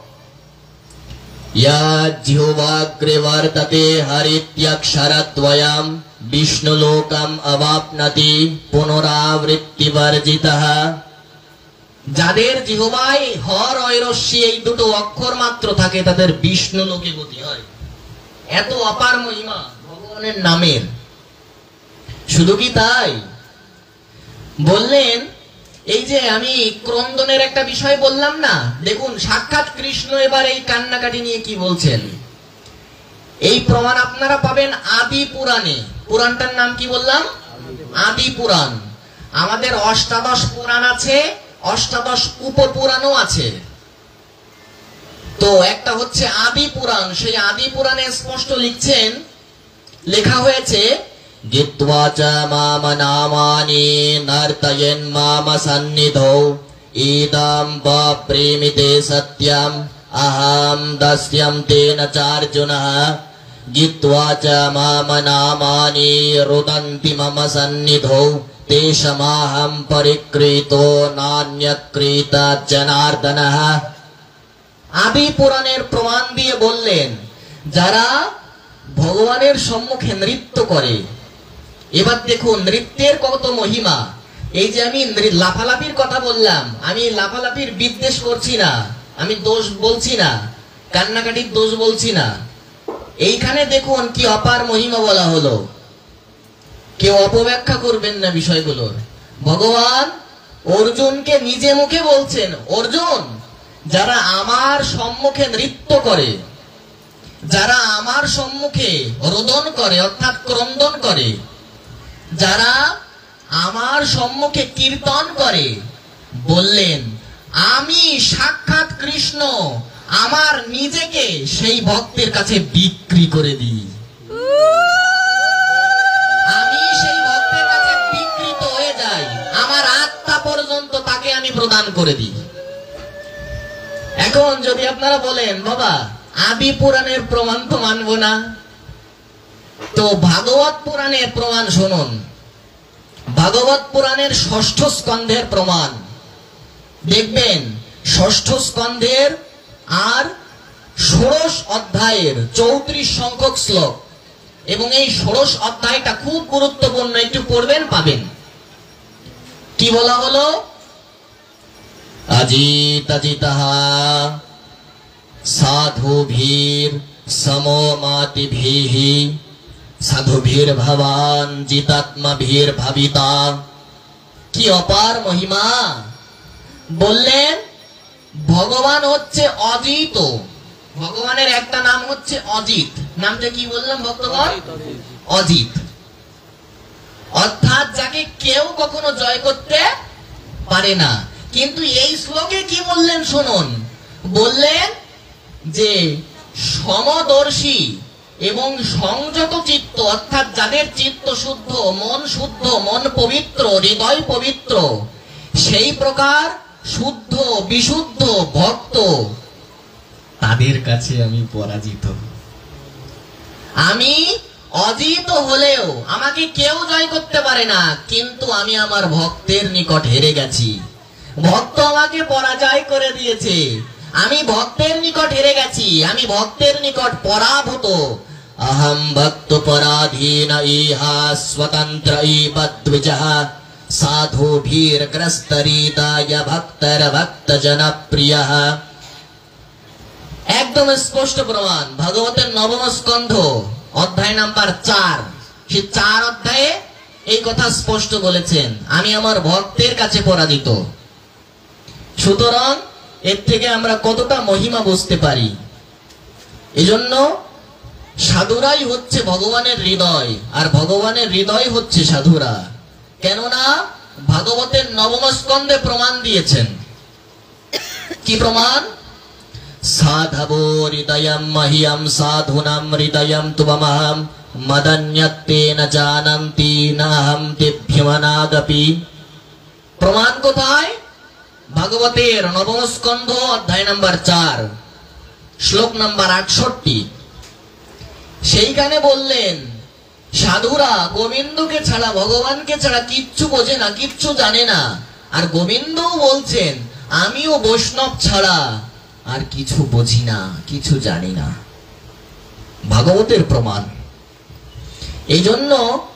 Speaker 1: ইয়া জিহ্বাগ্রে বর্ততে হরিত্যক্ষরদ্বয়ম বিষ্ণুলোকম অবাপ্নতি পুনরাবৃত্তিবর্জিতঃ। যাদের জিহ্বায় হ রয় রস্যি এই দুটো অক্ষর মাত্র থাকে তাদের বিষ্ণু লোকে গতি হয়। এত অপার মহিমা ভগবানের নামের। শুধু কি তাই, বললেন এই যে আমি ক্রন্দনের একটা বিষয় বললাম না, দেখুন সাক্ষাৎ কৃষ্ণ এবার এই কান্নাকাটি নিয়ে কি বলছেন। এই প্রমাণ আপনারা পাবেন আদি পুরাণে। পুরাণটার নাম কি বললাম? আদি পুরাণ। আমাদের অষ্টাদশ পুরাণ আছে, অষ্টাদশ উপপুরাণও আছে। তো একটা হচ্ছে আদি পুরাণ, সেই আদি পুরাণে স্পষ্ট লিখছেন, লেখা হয়েছে গীত্বা চ মাম নামানি নর্তয়েন মাম সন্নিধৌ ইদম প্রেমিতে সত্যম अहम दस्यम तेन चार्जुनः गीत्वा च माम नामानि रुदन्ति मम सन्निधौ तेषामहं परिकृतो नान्यकृत जनार्दनः। आदि पुराणের প্রমাণ দিয়ে বললেন যারা ভগবানের সম্মুখে নৃত্য করে। এবার দেখুন নৃত্যের কত মহিমা। এই যে আমি লাফালাফির কথা বললাম, আমি লাফালাফির বিদ্বেষ করছি না, আমি দোষ বলছি না, কান্নাকাটির দোষ বলছি না। এইখানে দেখুন কি অপার মহিমা বলা হলো, কেউ অপব্যাখ্যা করবেন না বিষয়গুলোর। ভগবান অর্জুনকে নিজে মুখে বলছেন, অর্জুন যারা আমার সম্মুখে নৃত্য করে, যারা আমার সম্মুখে রোদন করে অর্থাৎ ক্রন্দন করে, যারা আমার সম্মুখে কীর্তন করে, বললেন আমি সাক্ষাৎ কৃষ্ণ আমার নিজেকে সেই ভক্তের কাছে বিক্রি করে দিই। আমি সেই ভক্তের কাছে বিকৃত হয়ে যাই, আমার আত্মা পর্যন্ত তাকে আমি প্রদান করে দিই। এখন যদি আপনারা বলেন বাবা আদি পুরাণের প্রমাণ তো মানবো না, তো ভাগবত পুরাণের প্রমাণ শুনুন। ভাগবত পুরাণের 6ষ্ঠ স্কন্ধের প্রমাণ দেখবেন, 6ষ্ঠ স্কন্ধের আর 16 অধ্যায়ের 34 সংখ্যক শ্লোক, এবং এই 16 অধ্যায়টা খুব গুরুত্বপূর্ণ, একটু পড়বেন পাবেন। কি বলা হলো? अजितजितः साधुभिर समोमातिभिः साधुभिर भवान जितात्मभिर भविता। কি অপার মহিমা! বললেন ভগবান হচ্ছে অজিত। ভগবানের একটা নাম হচ্ছে অজিত। নামটা কি বললাম ভক্তগণ? অজিত, অর্থাৎ যাকে কেউ কখনো জয় করতে পারে না। কিন্তু এই শ্লোকে কি বললেন শুনুন, বললেন যে সমদর্শী এবং সংযত চিত্ত, অর্থাৎ যাদের চিত্ত শুদ্ধ, মন পবিত্র, হৃদয় পবিত্র, সেই প্রকার শুদ্ধ বিশুদ্ধ ভক্ত, তাদের কাছে আমি পরাজিত। আমি অজিত হলেও আমাকে কেউ জয় করতে পারে না, কিন্তু আমি আমার ভক্তের নিকট হেরে গেছি। ভক্ত আমাকে পরাজয় করে দিয়েছে, আমি ভক্তের নিকট হেরে গেছি, আমি ভক্তের নিকট পরাভূত। अहम भक्त पराधीन इहा स्वतंत्र बद्विजः साधुभिर ग्रस्तरीदाय भक्तर भक्त जन प्रियः। একদম স্পষ্ট প্রমাণ। ভাগবতের 9ম স্কন্ধ অধ্যায় নাম্বার 4, সেই 4 অধ্যায়ে এই কথা স্পষ্ট বলেছেন, আমি আমার ভক্তের কাছে পরাজিত। সুতরাং এর থেকে আমরা কতটা মহিমা বুঝতে পারি। এজন্য সাধুরাই হচ্ছে ভগবানের হৃদয়, আর ভগবানের হৃদয় হচ্ছে সাধুরা। কেননা ভাগবতের নবম স্কন্ধে প্রমাণ দিয়েছেন। কি প্রমাণ? সাধবো হৃদয়ম মহ্যম সাধুনাম হৃদয়ম তুমহম মদন্যত্তে ন জানন্তি নাহম তেভ্যমনাদপি। প্রমাণ কোথায়? ভাগবতের নবম স্কন্ধ অধ্যায় নাম্বার 4, শ্লোক নাম্বার 68। সেইখানে বললেন সাধুরা গোবিন্দকে ছাড়া, ভগবানকে ছাড়া কিচ্ছু বোঝে না, কিচ্ছু জানে না। আর গোবিন্দও বলছেন আমিও বৈষ্ণব ছাড়া আর কিছু বুঝি না, কিছু জানি না। ভাগবতের প্রমাণ। এই জন্য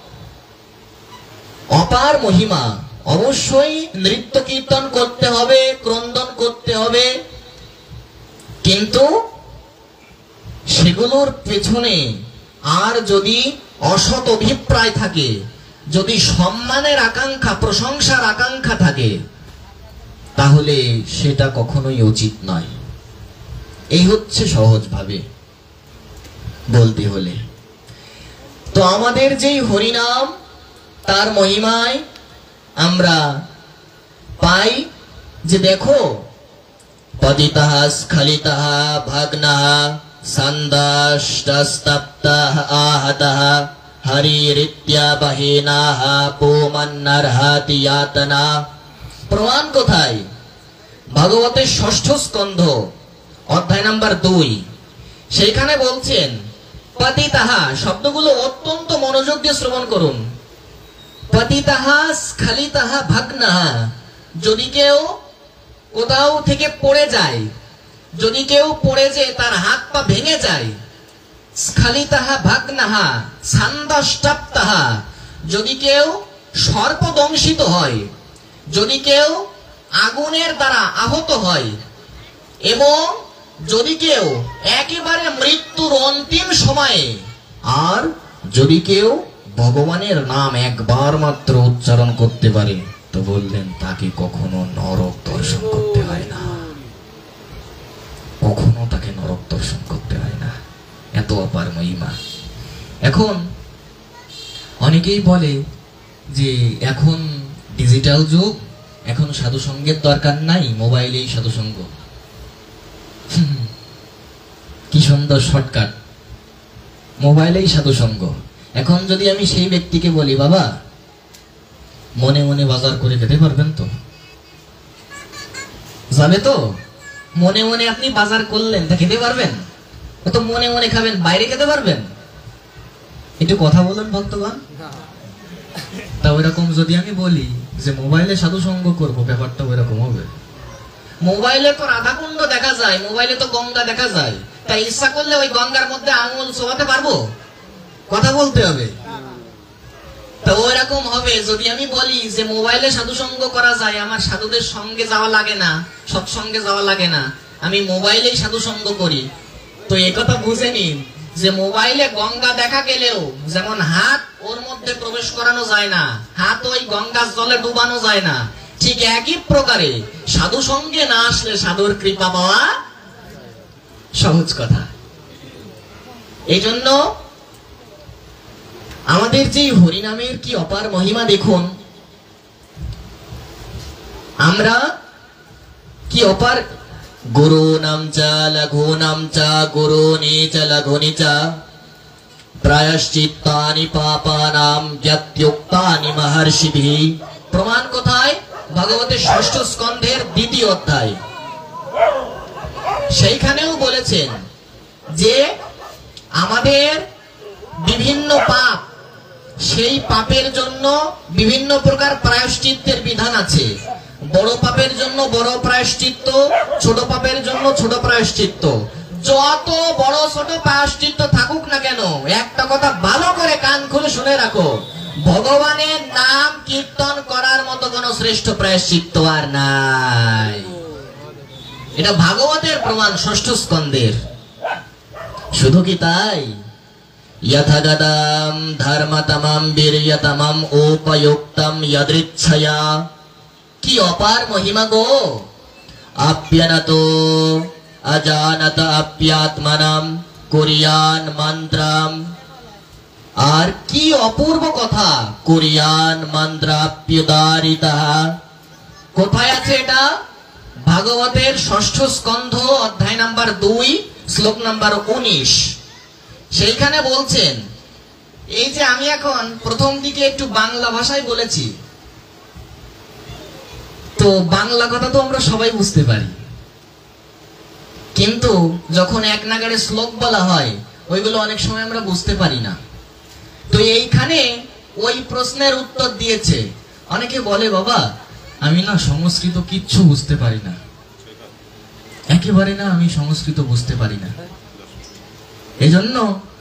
Speaker 1: অপার মহিমা। অবশ্যই নৃত্য কীর্তন করতে হবে, ক্রন্দন করতে হবে, কিন্তু সেগুলোর পেছনে আর যদি অসৎ অভিপ্রায় থাকে, যদি সম্মানের আকাঙ্ক্ষা, প্রশংসার আকাঙ্ক্ষা থাকে, তাহলে সেটা কখনোই উচিত নয়। এই হচ্ছে সহজভাবে বলতে হলে। তো আমাদের যেই হরিনাম, তার মহিমায় আমরা পাই যে দেখো পতিতঃ স্খলিতঃ ভগ্নঃ সন্দাষ্টস্তপ্তঃ আহতঃ হরিরিত্যাবহেনাঃ পুমন্নর্হতি ইয়াতনা। প্রমাণ কোথায়? ভাগবতের 6ষ্ঠ স্কন্ধ অধ্যায় নাম্বার 2, সেইখানে বলছেন পতিতঃ, শব্দগুলো অত্যন্ত মনোযোগ দিয়ে শ্রবণ করুন। পতিতঃ স্খলিতঃ ভগ্নঃ, যদি কেউ কোথাও থেকে পড়ে যায়, যদি কেউ পড়ে যে তার হাত পা ভেঙে যায়। স্খলিতঃ ভগ্নঃ ছন্দষ্টপ্তঃ, যদি কেউ সর্পদংশিত হয়, যদি কেউ আগুনের দ্বারা আহত হয়, এবং যদি কেউ একেবারে মৃত্যুর অন্তিম সময়ে, আর যদি কেউ ভগবানের নাম একবার মাত্র উচ্চারণ করতে পারে, তো বললেন তাকে কখনো নরক দর্শন করতে হয় না, কখনো তাকে নরক দর্শন করতে হয় না। এত অপার মহিমা। এখন অনেকেই বলে যে এখন ডিজিটাল যুগ, এখন সাধু সঙ্গের দরকার নাই, মোবাইলেই সাধু সঙ্গ। কি সুন্দর শর্টকাট, মোবাইলেই সাধু সঙ্গ। এখন যদি আমি সেই ব্যক্তিকে বলি বাবা মনে মনে বাজার করে খেতে পারবেন তো? যাবে তো? মনে মনে আপনি বাজার করলেন, তা খেতে পারবেন? তো মনে মনে খাবেন, বাইরে খেতে পারবেন? একটু কথা বলুন ভক্তগণ। তা ওইরকম যদি আমি বলি যে মোবাইলে সাধু সঙ্গ করবো, ব্যাপারটা ওইরকম হবে। মোবাইলে তো রাধাকুণ্ড দেখা যায়, মোবাইলে তো গঙ্গা দেখা যায়, তাই ইচ্ছা করলে ওই গঙ্গার মধ্যে আঙুল ছোঁয়াতে পারবো? কথা বলতে হবে। তো ওইরকম হবে যদি আমি বলি যে মোবাইলে সাধু সঙ্গ করা যায়, আমার সাধুদের সঙ্গে যাওয়া লাগে না, সৎসঙ্গে যাওয়া লাগে না, আমি মোবাইলেই সাধু সঙ্গ করি। তো এই কথা বুঝে নিন যে মোবাইলে গঙ্গা দেখা গেলেও যেমন হাত ওর মধ্যে প্রবেশ করানো যায় না, হাত ওই গঙ্গার জলে ডুবানো যায় না, ঠিক একই প্রকারে সাধু সঙ্গে না আসলে সাধুর কৃপা পাওয়া সহজ কথা। এই জন্য আমাদের যে হরিনামের কি অপার মহিমা দেখুন, আমরা কি অপার। গুরু নাম চা লঘু নাম চা গুরু নীচ লঘুনি চা প্রায়শ্চিত্তানি পাপানাম যত্যুক্তানি মহর্ষিভি। প্রমাণ কোথায়? ভাগবতের 6ষ্ঠ স্কন্ধের 2য় অধ্যায়। সেইখানেও বলেছেন যে আমাদের বিভিন্ন পাপ, সেই পাপের জন্য বিভিন্ন প্রকার প্রায়শ্চিত্তের বিধান আছে। বড় পাপের জন্য বড় প্রায়শ্চিত্ত, ছোট পাপের জন্য ছোট প্রায়শ্চিত্ত। যত বড় ছোট প্রায়শ্চিত্ত থাকুক না কেন, একটা কথা ভালো করে কান খুলে শুনে রাখো, ভগবানের নাম কীর্তন করার মতো কোন শ্রেষ্ঠ প্রায়শ্চিত্ত আর নাই। এটা ভাগবতের প্রমাণ 6ষ্ঠ স্কন্ধের। শুধু কি তাই? यथगदं धर्मतमं वीर्यतमं उपयुक्तं यदृच्छया। की अपार महिमा गो। आप्यनतो अजानत आप्यात्मनम कुरियान मंत्रम। আর কি অপূর্ব কথা, কুরিয়ান মন্ত্রাপ্যুদারিতা। কোথায় আছে এটা? ভাগবতের ষষ্ঠ স্কন্ধ অধ্যায় নাম্বার 2 শ্লোক নাম্বার 19। সেইখানে বলছেন, এই যে আমি এখন প্রথম দিকে একটু বাংলা ভাষায় বলেছি, তো বাংলা কথা তো আমরা সবাই বুঝতে পারি, কিন্তু যখন এক নাগাড়ে শ্লোক বলা হয় ওইগুলো অনেক সময় আমরা বুঝতে পারি না। তো এইখানে ওই প্রশ্নের উত্তর দিয়েছে। অনেকে বলে, বাবা আমি না সংস্কৃত কিচ্ছু বুঝতে পারি না, একেবারে না, আমি সংস্কৃত বুঝতে পারি না। এজন্য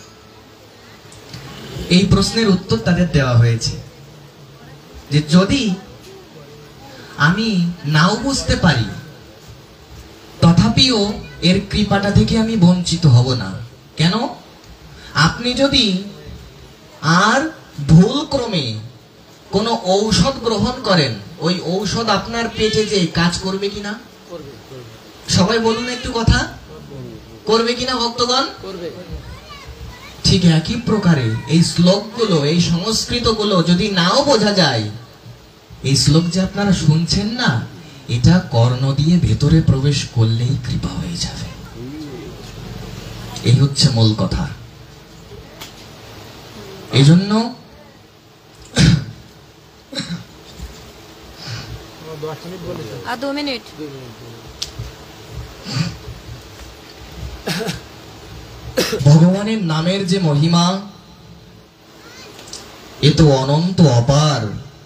Speaker 1: এই প্রশ্নের উত্তর তাদের দেওয়া হয়েছে যে যদি আমি নাও বুঝতে পারি, তথাপিও এর কৃপাটা থেকে আমি বঞ্চিত হব না। কেন? আপনি যদি আর ভুল ক্রমে কোনো ঔষধ গ্রহণ করেন, ওই ঔষধ আপনার পেটে যে কাজ করবে কিনা? সবাই বলুন একটু কথা, করবে কিনা ভক্তগণ? ঠিক একই প্রকারে এই শ্লোকগুলো, এই সংস্কৃত গুলো যদি নাও বোঝা যায়, এই শ্লোক যে আপনারা শুনছেন না, এটা কর্ণ দিয়ে ভেতরে প্রবেশ করলেই কৃপা হয়ে যাবে। এই হচ্ছে মূল কথা। এই জন্য
Speaker 2: আর 2 মিনিট।
Speaker 1: ভগবানের নামের যে মহিমা, এ তো অনন্ত অপার।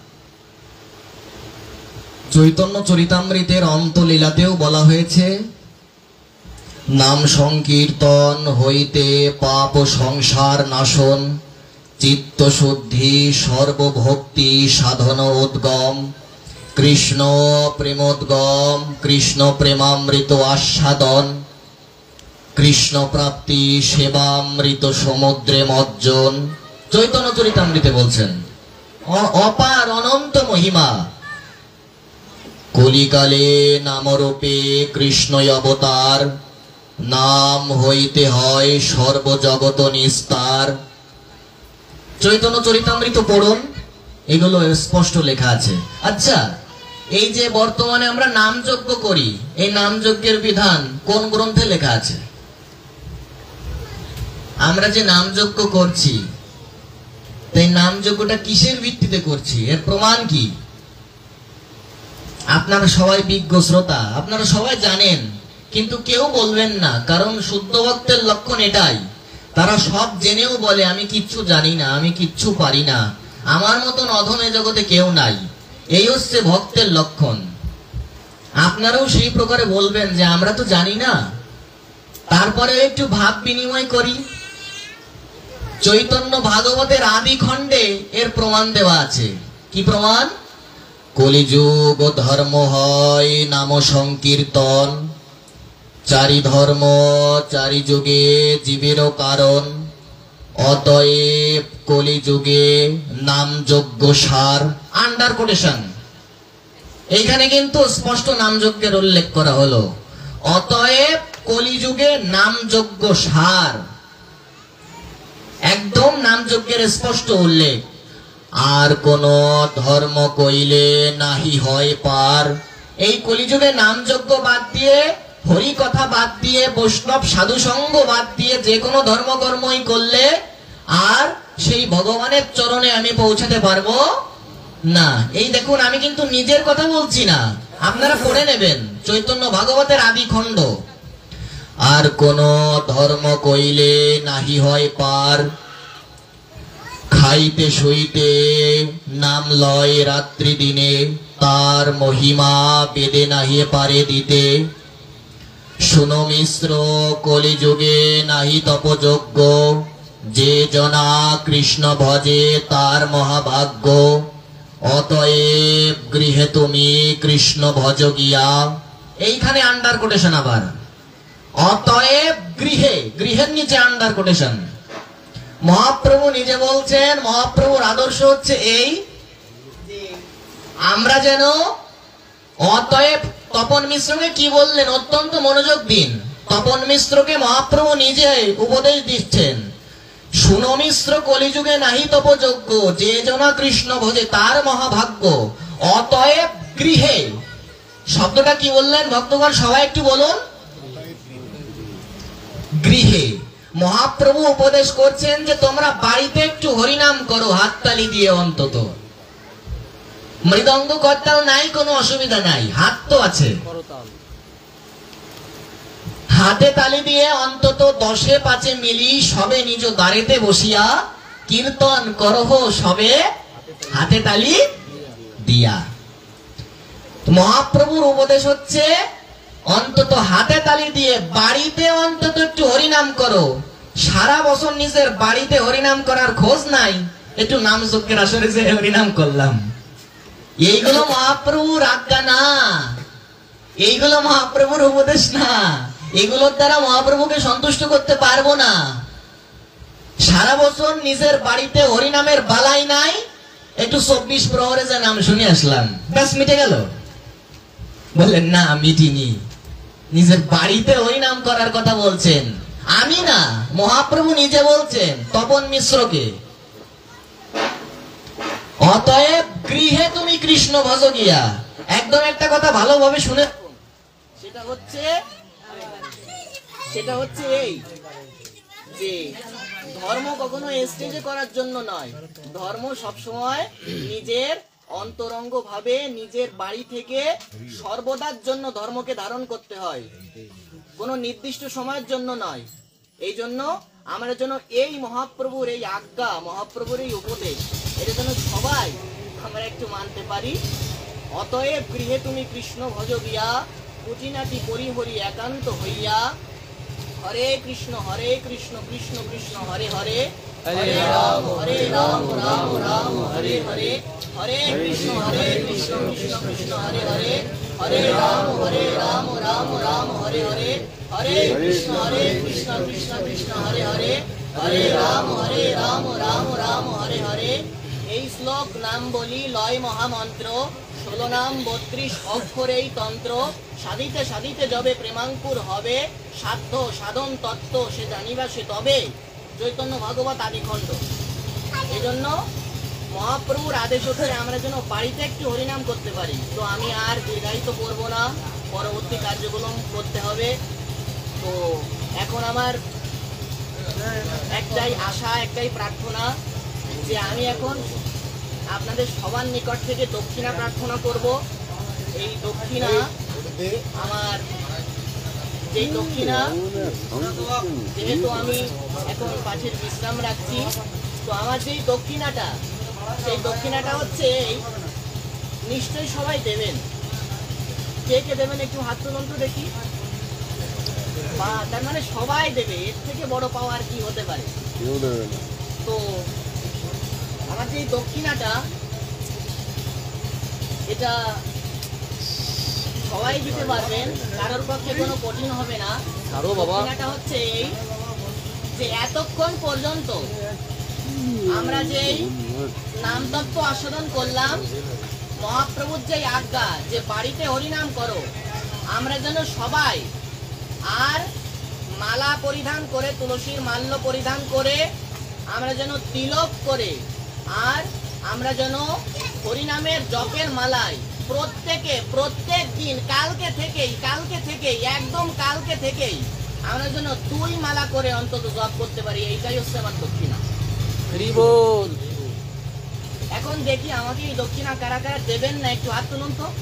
Speaker 1: চৈতন্য চরিতামৃতের অন্তলীলাতেও বলা হয়েছে, নাম সংকীর্তন হইতে পাপ সংসার নাশন, চিত্ত শুদ্ধি সর্বভক্তি সাধন উদ্গম, কৃষ্ণ প্রেমোদ্গম, কৃষ্ণ প্রেমামৃত আস্বাদন, কৃষ্ণ প্রাপ্তি সেবামৃত সমুদ্রে মজ্জন। চৈতন্য চরিতামৃতে বলছেন অপার অনন্ত মহিমা। কলিকালে নামরূপে কৃষ্ণই অবতার, নাম হইতে হয় সর্বজগত নিস্তার। চৈতন্য চরিতামৃত পড়ুন, এগুলো স্পষ্ট লেখা আছে। আচ্ছা, এই যে বর্তমানে আমরা নামযজ্ঞ করি, এই নামযজ্ঞের বিধান কোন গ্রন্থে লেখা আছে? আমরা যে নামযজ্ঞ করছি, এই নামযজ্ঞটা কিসের ভিত্তিতে করছি? এর প্রমাণ কি? আপনারা সবাই বিজ্ঞ শ্রোতা, আপনারা সবাই জানেন, কিন্তু কেউ বলবেন না, কারণ শুদ্ধ ভক্তের লক্ষণ এটাই। তারা সব জেনেও বলে আমি কিচ্ছু জানি না, আমি কিচ্ছু পারি না, আমার মতন অধম এ জগতে কেউ নাই। এই হচ্ছে ভক্তের লক্ষণ। আপনারাও সেই প্রকারে বলবেন যে আমরা তো জানি না, তারপরে একটু ভাব বিনিময় করি। চৈতন্য ভাগবতের আদি খণ্ডে এর প্রমাণ দেওয়া আছে। কি প্রমাণ? কলিযুগ ধর্ম হয় নাম সংকীর্তন, চারি ধর্ম চারি যুগে জীবেরও কারণ, অতএব কলিযুগে নাম যজ্ঞ সার। আন্ডার কোটেশন, এইখানে কিন্তু স্পষ্ট নামযজ্ঞের উল্লেখ করা হলো। অতএব কলিযুগে নাম যজ্ঞ সার, একদম নামযজ্ঞের স্পষ্ট উল্লেখ। আর কোন ধর্ম কইলে নাহি হয় পার। এই কলিযুগে নামযজ্ঞ বাদ দিয়ে, হরি কথা বাদ দিয়ে, বৈষ্ণব সাধু সঙ্গ বাদ দিয়ে যে কোনো ধর্মকর্মই করলে আর সেই ভগবানের চরণে আমি পৌঁছাতে পারবো না। এই দেখুন, আমি কিন্তু নিজের কথা বলছি না, আপনারা পড়ে নেবেন চৈতন্য ভাগবতের আদি খণ্ড। আর কোন ধর্ম কইলে নাহি হয় পার, খাইতে শুইতে নাম লয় রাত্রি দিনে, তার মহিমা বেদে নাহি পারে দিতে। শুনো মিশ্র কলিযুগে নাহি তপযজ্ঞ, যে জনা কৃষ্ণ ভজে তার মহাভাগ্য। অতএব গৃহে তুমি কৃষ্ণ ভজ গিয়া। এইখানে আন্ডার কোটেশন আবার, অতএব গৃহে, গৃহের নিচে আন্ডার কোটেশন, মহাপ্রভু নিজে বলছেন, মহাপ্রভুর আদর্শ হচ্ছে এই যে আমরা যেন, অতএব তপন মিশ্রকে কি বললেন, অত্যন্ত মনোযোগ দিন। তপন মিশ্রকে মহাপ্রভু নিজে উপদেশ দিচ্ছেন, শুনো মিশ্র কলিযুগে নাহি তপযোগ্য, যে জনা কৃষ্ণ ভোজে তার মহাভাগ্য। অতএব গৃহে, শব্দটা কি বললেন ভক্তগণ, সবাই একটু বলুন। গৃহে মহাপ্রভু উপদেশ করছেন যে তোমরা বাড়িতে একটু হরিনাম করো, হাততালি দিয়ে অন্তত। মৃদঙ্গ করতাল নাই, কোনো অসুবিধা নাই, হাত তো আছে,
Speaker 3: করতাল।
Speaker 1: হাতে তালি দিয়ে অন্তত 10-5 মিলি সবে নিজ দ্বারেতে বসিয়া কীর্তন করহ সবে হাতে তালি দিয়া। মহাপ্রভুর উপদেশ হচ্ছে অন্তত হাতে তালি দিয়ে বাড়িতে অন্তত একটু হরিনাম করো। সারা বছর নিজের বাড়িতে হরিনাম করার খোঁজ নাই, একটু নাম যজ্ঞের আসরে যে হরিনাম করলাম, এইগুলো মহাপ্রভুর আজ্ঞা না, এইগুলো মহাপ্রভুর উপদেশ না, এগুলোর দ্বারা মহাপ্রভুকে সন্তুষ্ট করতে পারবো না। সারা বছর নিজের বাড়িতে হরিনামের বালাই নাই, একটু 24 প্রহরে যে নাম শুনে আসলাম, ব্যাস মিটে গেল। বললেন না, মিটিনি, নিজের বাড়িতে হরিনাম করার কথা বলছেন। আমি না, মহাপ্রভু নিজে বলছেন তপন মিশ্রকে, অতএব গৃহে তুমি কৃষ্ণ ভজ গিয়া। একদম একটা কথা ভালোভাবে শুনে, সেটা হচ্ছে এই যে ধর্ম কখনো স্টেজে করার জন্য নয়, ধর্ম সবসময় নিজের অন্তরঙ্গ ভাবে নিজের বাড়ি থেকে সর্বদার জন্য ধর্মকে ধারণ করতে হয়, কোনো নির্দিষ্ট সময়ের জন্য নয়। এই জন্য আমরা যেন এই মহাপ্রভুর এই আজ্ঞা, মহাপ্রভুর এই উপদেশ, এটা যেন সবাই আমরা একটু মানতে পারি। অতএব গৃহে তুমি কৃষ্ণ ভজ গিয়া, কুটিনাটি পরিহরি একান্ত হইয়া, হরে কৃষ্ণ কৃষ্ণ কৃষ্ণ হরে হরে, হরে রাম রাম রাম হরে হরে, হরে কৃষ্ণ কৃষ্ণ কৃষ্ণ হরে হরে, হরে রাম রাম রাম হরে হরে, হরে কৃষ্ণ কৃষ্ণ কৃষ্ণ হরে হরে, হরে রাম রাম রাম হরে হরে। এই শ্লোক নাম বলি লয় মহামন্ত্র, 16 নাম 32 অক্ষরেই তন্ত্র, সাধিতে সাধিতে যবে প্রেমাঙ্কুর হবে, সাধ্য সাধন তত্ত্ব সে জানিবা সে তবে, চৈতন্য ভাগবত আদিখণ্ড। এই জন্য মহাপ্রভুর আদেশ হচ্ছে আমরা যেন বাড়িতে একটু হরিনাম করতে পারি। তো আমি আর দীর্ঘায়িত করব না, পরবর্তী কার্যক্রম করতে হবে। তো এখন আমার একটাই আশা, একটাই প্রার্থনা, যে আমি এখন আপনাদের সবার নিকট থেকে দক্ষিণা প্রার্থনা করব। এই দক্ষিণা আমার, যেই দক্ষিণা, যেহেতু আমি এখন পাশের বিশ্রাম রাখছি, তো আমার যেই দক্ষিণাটা, সেই দক্ষিণাটা হচ্ছে এই, নিশ্চয়ই সবাই দেবেন। কে কে দেবেন একটু হাত তুলুন তো দেখি। বা তার মানে সবাই দেবে, এর থেকে বড় পাওয়ার কি হতে পারে। তো আমার যে দক্ষিণাটা, এটা সবাই দিতে পারবেন, কারোর পক্ষে কোনো কঠিন হবে না। দক্ষিণাটা হচ্ছে এই যে এতক্ষণ পর্যন্ত আমরা যেই নামতত্ত্ব আস্বাদন করলাম, মহাপ্রভুর যে আজ্ঞা যে বাড়িতে হরিনাম করো, আমরা যেন সবাই আর মালা পরিধান করে, তুলসীর মাল্য পরিধান করে, আমরা যেন তিলক করে, আর আমরা যেন হরিনামের জপের মালায় প্রত্যেক দিন কালকে থেকেই একদম কালকে থেকেই আমরা যেন 2 মালা করে অন্তত জপ করতে পারি। এইটাই হচ্ছে আমার দক্ষিণা। এখন দেখি আমাকে এই দক্ষিণা কারা কারা দেবেন না, একটু হাত তুলুন তো।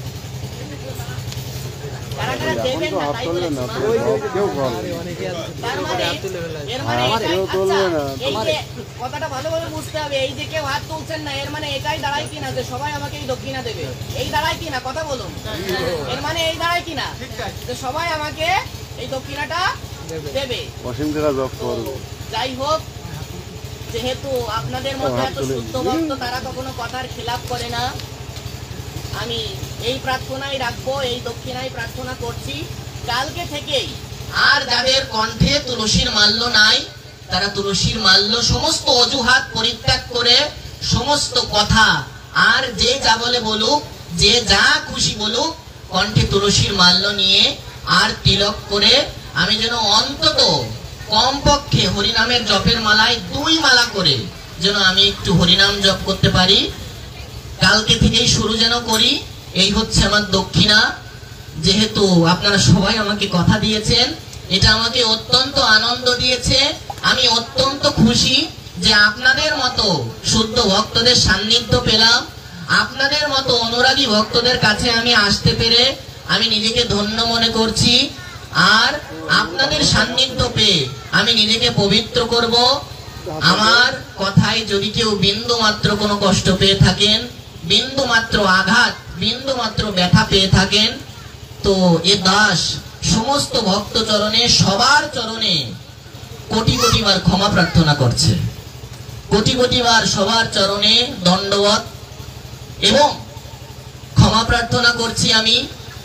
Speaker 1: কারা কারা দেবেন না তাই বলেন না। তার মানে এর মানে এই যে কথাটা ভালোভাবে বুঝতে হবে, এই যে কেউ হাত তুলছেন না, এর মানে এটাই দাঁড়ায় কিনা যে সবাই আমাকে এই দক্ষিণা দেবে। এই দাঁড়ায় কিনা, কথা বলুন। এর মানে এই দাঁড়ায় কিনা যে সবাই আমাকে এই দক্ষিণাটা দেবে। যাই হোক, যেহেতু আপনাদের মধ্যে এত শুদ্ধ ভক্ত, তারা কখনো কথার খেলাপ করে না, আমি এই প্রার্থনাই রাখবো, এই দক্ষিণাই প্রার্থনা করছি কালকে থেকেই। আর যাদের কণ্ঠে তুলসীর মাল্য নাই, তারা তুলসীর মাল্য সমস্ত অজুহাত পরিত্যাগ করে সমস্ত কথা আর যে যা বলে বলুক, যে যা খুশি বলুক, কণ্ঠে তুলসীর মাল্য নিয়ে আর তিলক করে আমি যেন অন্তত কমপক্ষে হরিনামের জপের মালায় 2 মালা করে যেন আমি একটু হরিনাম জপ করতে পারি, কালকে থেকেই শুরু যেন করি। এই হচ্ছে আমার দক্ষিণা। যেহেতু আপনারা সবাই আমাকে কথা দিয়েছেন, এটা আমাকে অত্যন্ত আনন্দ দিয়েছে। আমি অত্যন্ত খুশি যে আপনাদের মতো শুদ্ধ ভক্তদের সান্নিধ্য পেলাম, আপনাদের মতো অনুরাগী ভক্তদের কাছে আমি আসতে পেরে আমি নিজেকে ধন্য মনে করছি। আর আপনাদের সান্নিধ্য পেয়ে আমি নিজেকে পবিত্র করব। আমার কথায় যদি কেউ বিন্দু মাত্র কোনো কষ্ট পেয়ে থাকেন, বিন্দু মাত্র আঘাত, বিন্দু মাত্র ব্যথা পেয়ে থাকেন, তো এ দাস সমস্ত ভক্ত চরণে, সবার চরণে কোটি কোটি বার ক্ষমা প্রার্থনা করছে, কোটি কোটি বার সবার চরণে দণ্ডবত এবং ক্ষমা প্রার্থনা করছি আমি।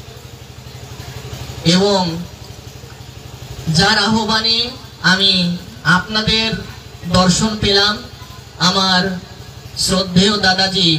Speaker 1: এবং যার আহ্বানে আমি আপনাদের দর্শন পেলাম, আমার শ্রদ্ধেয় দাদাজি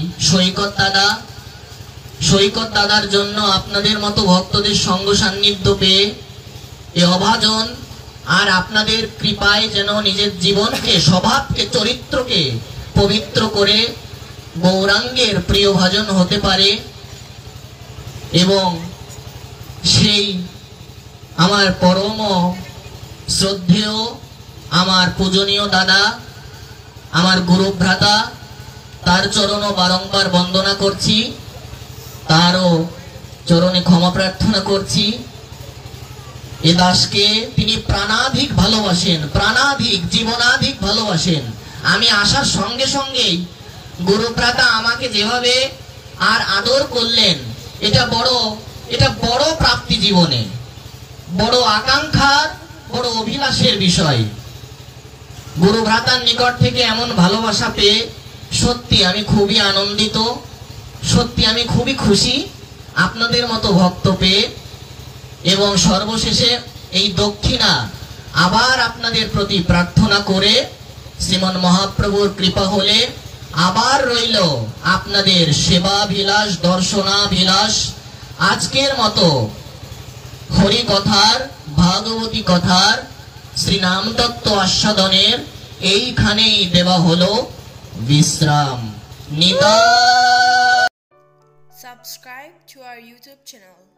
Speaker 1: সৈকত দাদার জন্য আপনাদের মতো ভক্তদের সঙ্গ সান্নিধ্য পেয়ে এ অভাজন, আর আপনাদের কৃপায় যেন নিজের জীবনকে, স্বভাবকে, চরিত্রকে পবিত্র করে গৌরাঙ্গের প্রিয় ভজন হতে পারে। এবং সেই আমার পরম শ্রদ্ধেয়, আমার পূজনীয় দাদা, আমার গুরুভ্রাতা, তার চরণও বারংবার বন্দনা করছি, তারও চরণে ক্ষমা প্রার্থনা করছি। এ দাসকে তিনি প্রাণাধিক ভালোবাসেন, প্রাণাধিক, জীবনাধিক ভালোবাসেন। আমি আসার সঙ্গে সঙ্গেই গুরুভ্রাতা আমাকে যেভাবে আর আদর করলেন, এটা বড় প্রাপ্তি, জীবনে বড় আকাঙ্ক্ষার, বড় অভিলাষের বিষয়। গুরুভ্রাতার নিকট থেকে এমন ভালোবাসা পেয়ে সত্যি আমি খুবই আনন্দিত, সত্যি আমি খুবই খুশি আপনাদের মতো ভক্ত পেয়ে। এবং সর্বশেষে এই দক্ষিণা আবার আপনাদের প্রতি প্রার্থনা করে, শ্রীমন মহাপ্রভুর কৃপা হলে আবার রইল আপনাদের সেবাভিলাষ, দর্শনাভিলাষ। আজকের মতো হরি কথার, ভাগবতী কথার, শ্রীনাম তত্ত্ব আস্বাদনের এইখানেই দেওয়া হলো বিশ্রাম। Nitai.
Speaker 2: Subscribe to our YouTube channel.